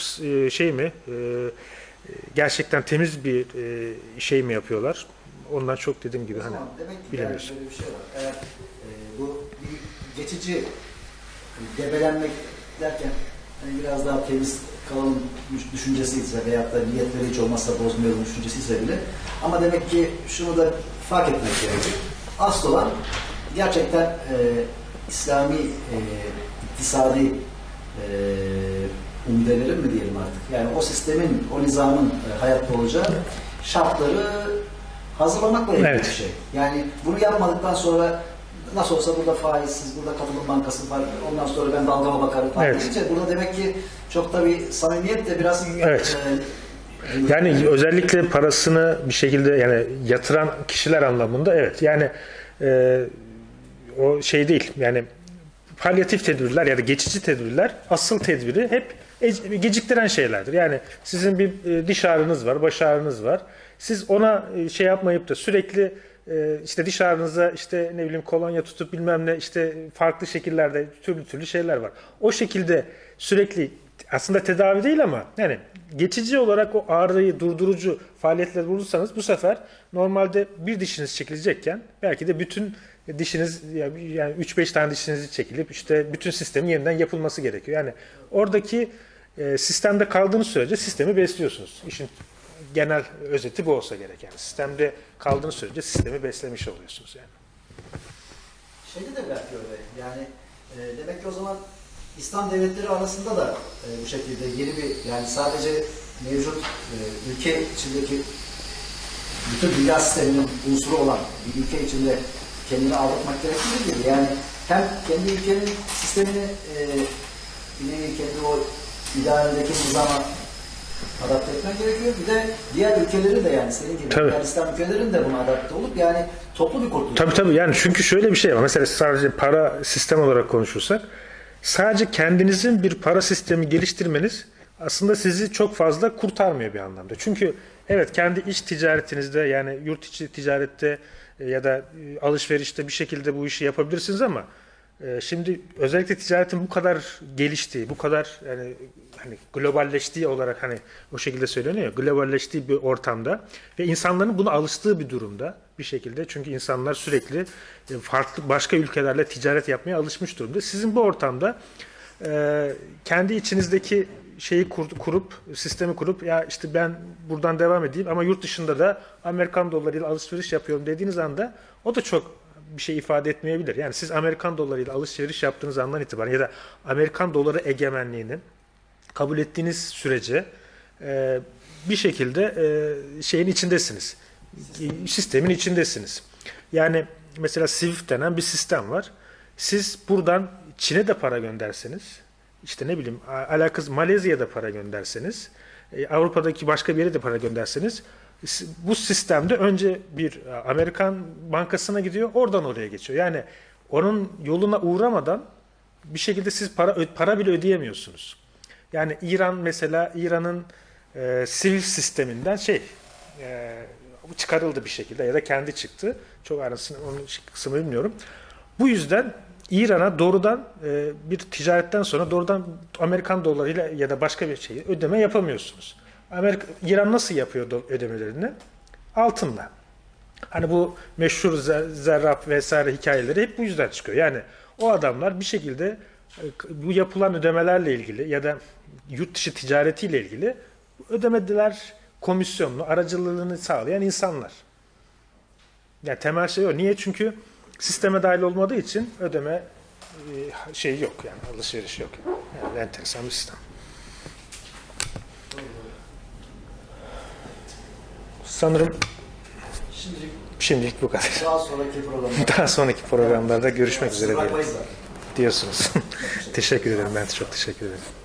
[SPEAKER 1] gerçekten temiz bir şey mi yapıyorlar? Ondan çok dediğim gibi hani bilemiyoruz.
[SPEAKER 4] Böyle bir şey var. Eğer bu bir geçici debelenmek derken hani biraz daha temiz kalalım düşüncesiyse veyahut da niyetleri hiç olmazsa bozmayalım düşüncesiyse bile ama demek ki şunu da fark etmek gerekir. Asıl olan gerçekten İslami iktisadi umdelerin mi diyelim artık. Yani o sistemin, o nizamın hayatta olacağı şartları hazırlamakla ilgili bir şey. Yani bunu yapmadıktan sonra nasıl olsa burada faizsiz, burada katılım bankası var, ondan sonra ben dalgama bakarım falan deyince burada demek ki çok da bir samimiyet de biraz
[SPEAKER 1] yani özellikle parasını bir şekilde yani yatıran kişiler anlamında yani o şey değil yani palyatif tedbirler ya da geçici tedbirler asıl tedbiri hep geciktiren şeylerdir. Yani sizin bir diş ağrınız var, baş ağrınız var. Siz ona şey yapmayıp da sürekli işte diş ağrınıza işte ne bileyim kolonya tutup bilmem ne işte farklı şekillerde türlü şeyler var. O şekilde sürekli aslında tedavi değil ama yani geçici olarak o ağrıyı durdurucu faaliyetler bulursanız bu sefer normalde bir dişiniz çekilecekken belki de bütün dişiniz yani 3-5 tane dişinizi çekilip işte bütün sistemin yeniden yapılması gerekiyor. Yani oradaki sistemde kaldığınız sürece sistemi besliyorsunuz. İşin genel özeti bu olsa gerek. Yani sistemde kaldığınız sürece sistemi beslemiş oluyorsunuz yani.
[SPEAKER 4] Şeyde de belki öyle. Yani demek ki o zaman İslam devletleri arasında da bu şekilde yeni bir yani sadece mevcut ülke içindeki bütün dünya sisteminin unsuru olan bir ülke içinde kendini aldatmak gerektiği gibi yani hem kendi ülkenin sistemini kendi o idaredeki nizama adapte etmek gerekiyor. Bir de diğer ülkeleri de yani senin gibi diğer İslam ülkelerinin de buna adapte olup yani toplu bir kurtuluş.
[SPEAKER 1] Tabii yani çünkü şöyle bir şey var. Mesela sadece para sistem olarak konuşursak sadece kendinizin bir para sistemi geliştirmeniz aslında sizi çok fazla kurtarmıyor bir anlamda. Çünkü evet kendi iç ticaretinizde yani yurt içi ticarette ya da alışverişte bir şekilde bu işi yapabilirsiniz ama şimdi özellikle ticaretin bu kadar geliştiği, bu kadar yani hani globalleştiği olarak hani o şekilde söyleniyor ya, globalleştiği bir ortamda ve insanların buna alıştığı bir durumda bir şekilde çünkü insanlar sürekli farklı başka ülkelerle ticaret yapmaya alışmış durumda. Sizin bu ortamda kendi içinizdeki sistemi kurup ya işte ben buradan devam edeyim ama yurt dışında da Amerikan dolarıyla alışveriş yapıyorum dediğiniz anda o da çok bir şey ifade etmeyebilir. Yani siz Amerikan dolarıyla alışveriş yaptığınız andan itibaren ya da Amerikan doları egemenliğini kabul ettiğiniz sürece bir şekilde şeyin içindesiniz. Sistemin içindesiniz. Yani mesela SWIFT denen bir sistem var. Siz buradan Çin'e de para gönderseniz, işte ne bileyim alakası Malezya'da para gönderseniz, Avrupa'daki başka bir yere de para gönderseniz, bu sistemde önce bir Amerikan bankasına gidiyor, oradan oraya geçiyor. Yani onun yoluna uğramadan bir şekilde siz para bile ödeyemiyorsunuz. Yani İran mesela İran'ın sivil sisteminden çıkarıldı bir şekilde ya da kendi çıktı. Çok arasını onun kısmını bilmiyorum. Bu yüzden İran'a doğrudan bir ticaretten sonra doğrudan Amerikan dolarıyla ya da başka bir şeyi ödeme yapamıyorsunuz. İran nasıl yapıyor ödemelerini? Altınla. Hani bu meşhur zerrab vesaire hikayeleri hep bu yüzden çıkıyor. Yani o adamlar bir şekilde bu yapılan ödemelerle ilgili ya da yurt dışı ticaretiyle ilgili ödemeler komisyonlu aracılığını sağlayan insanlar. Yani temel şey o. Niye? Çünkü sisteme dahil olmadığı için ödeme şey yok yani alışveriş yok. Yani enteresan bir sistem. Sanırım şimdilik bu kadar.
[SPEAKER 4] Daha sonraki programda.
[SPEAKER 1] Daha sonraki programlarda görüşmek üzere
[SPEAKER 4] Bırakmayız da.
[SPEAKER 1] diyorsunuz. Teşekkür ederim. Ben de çok teşekkür ederim.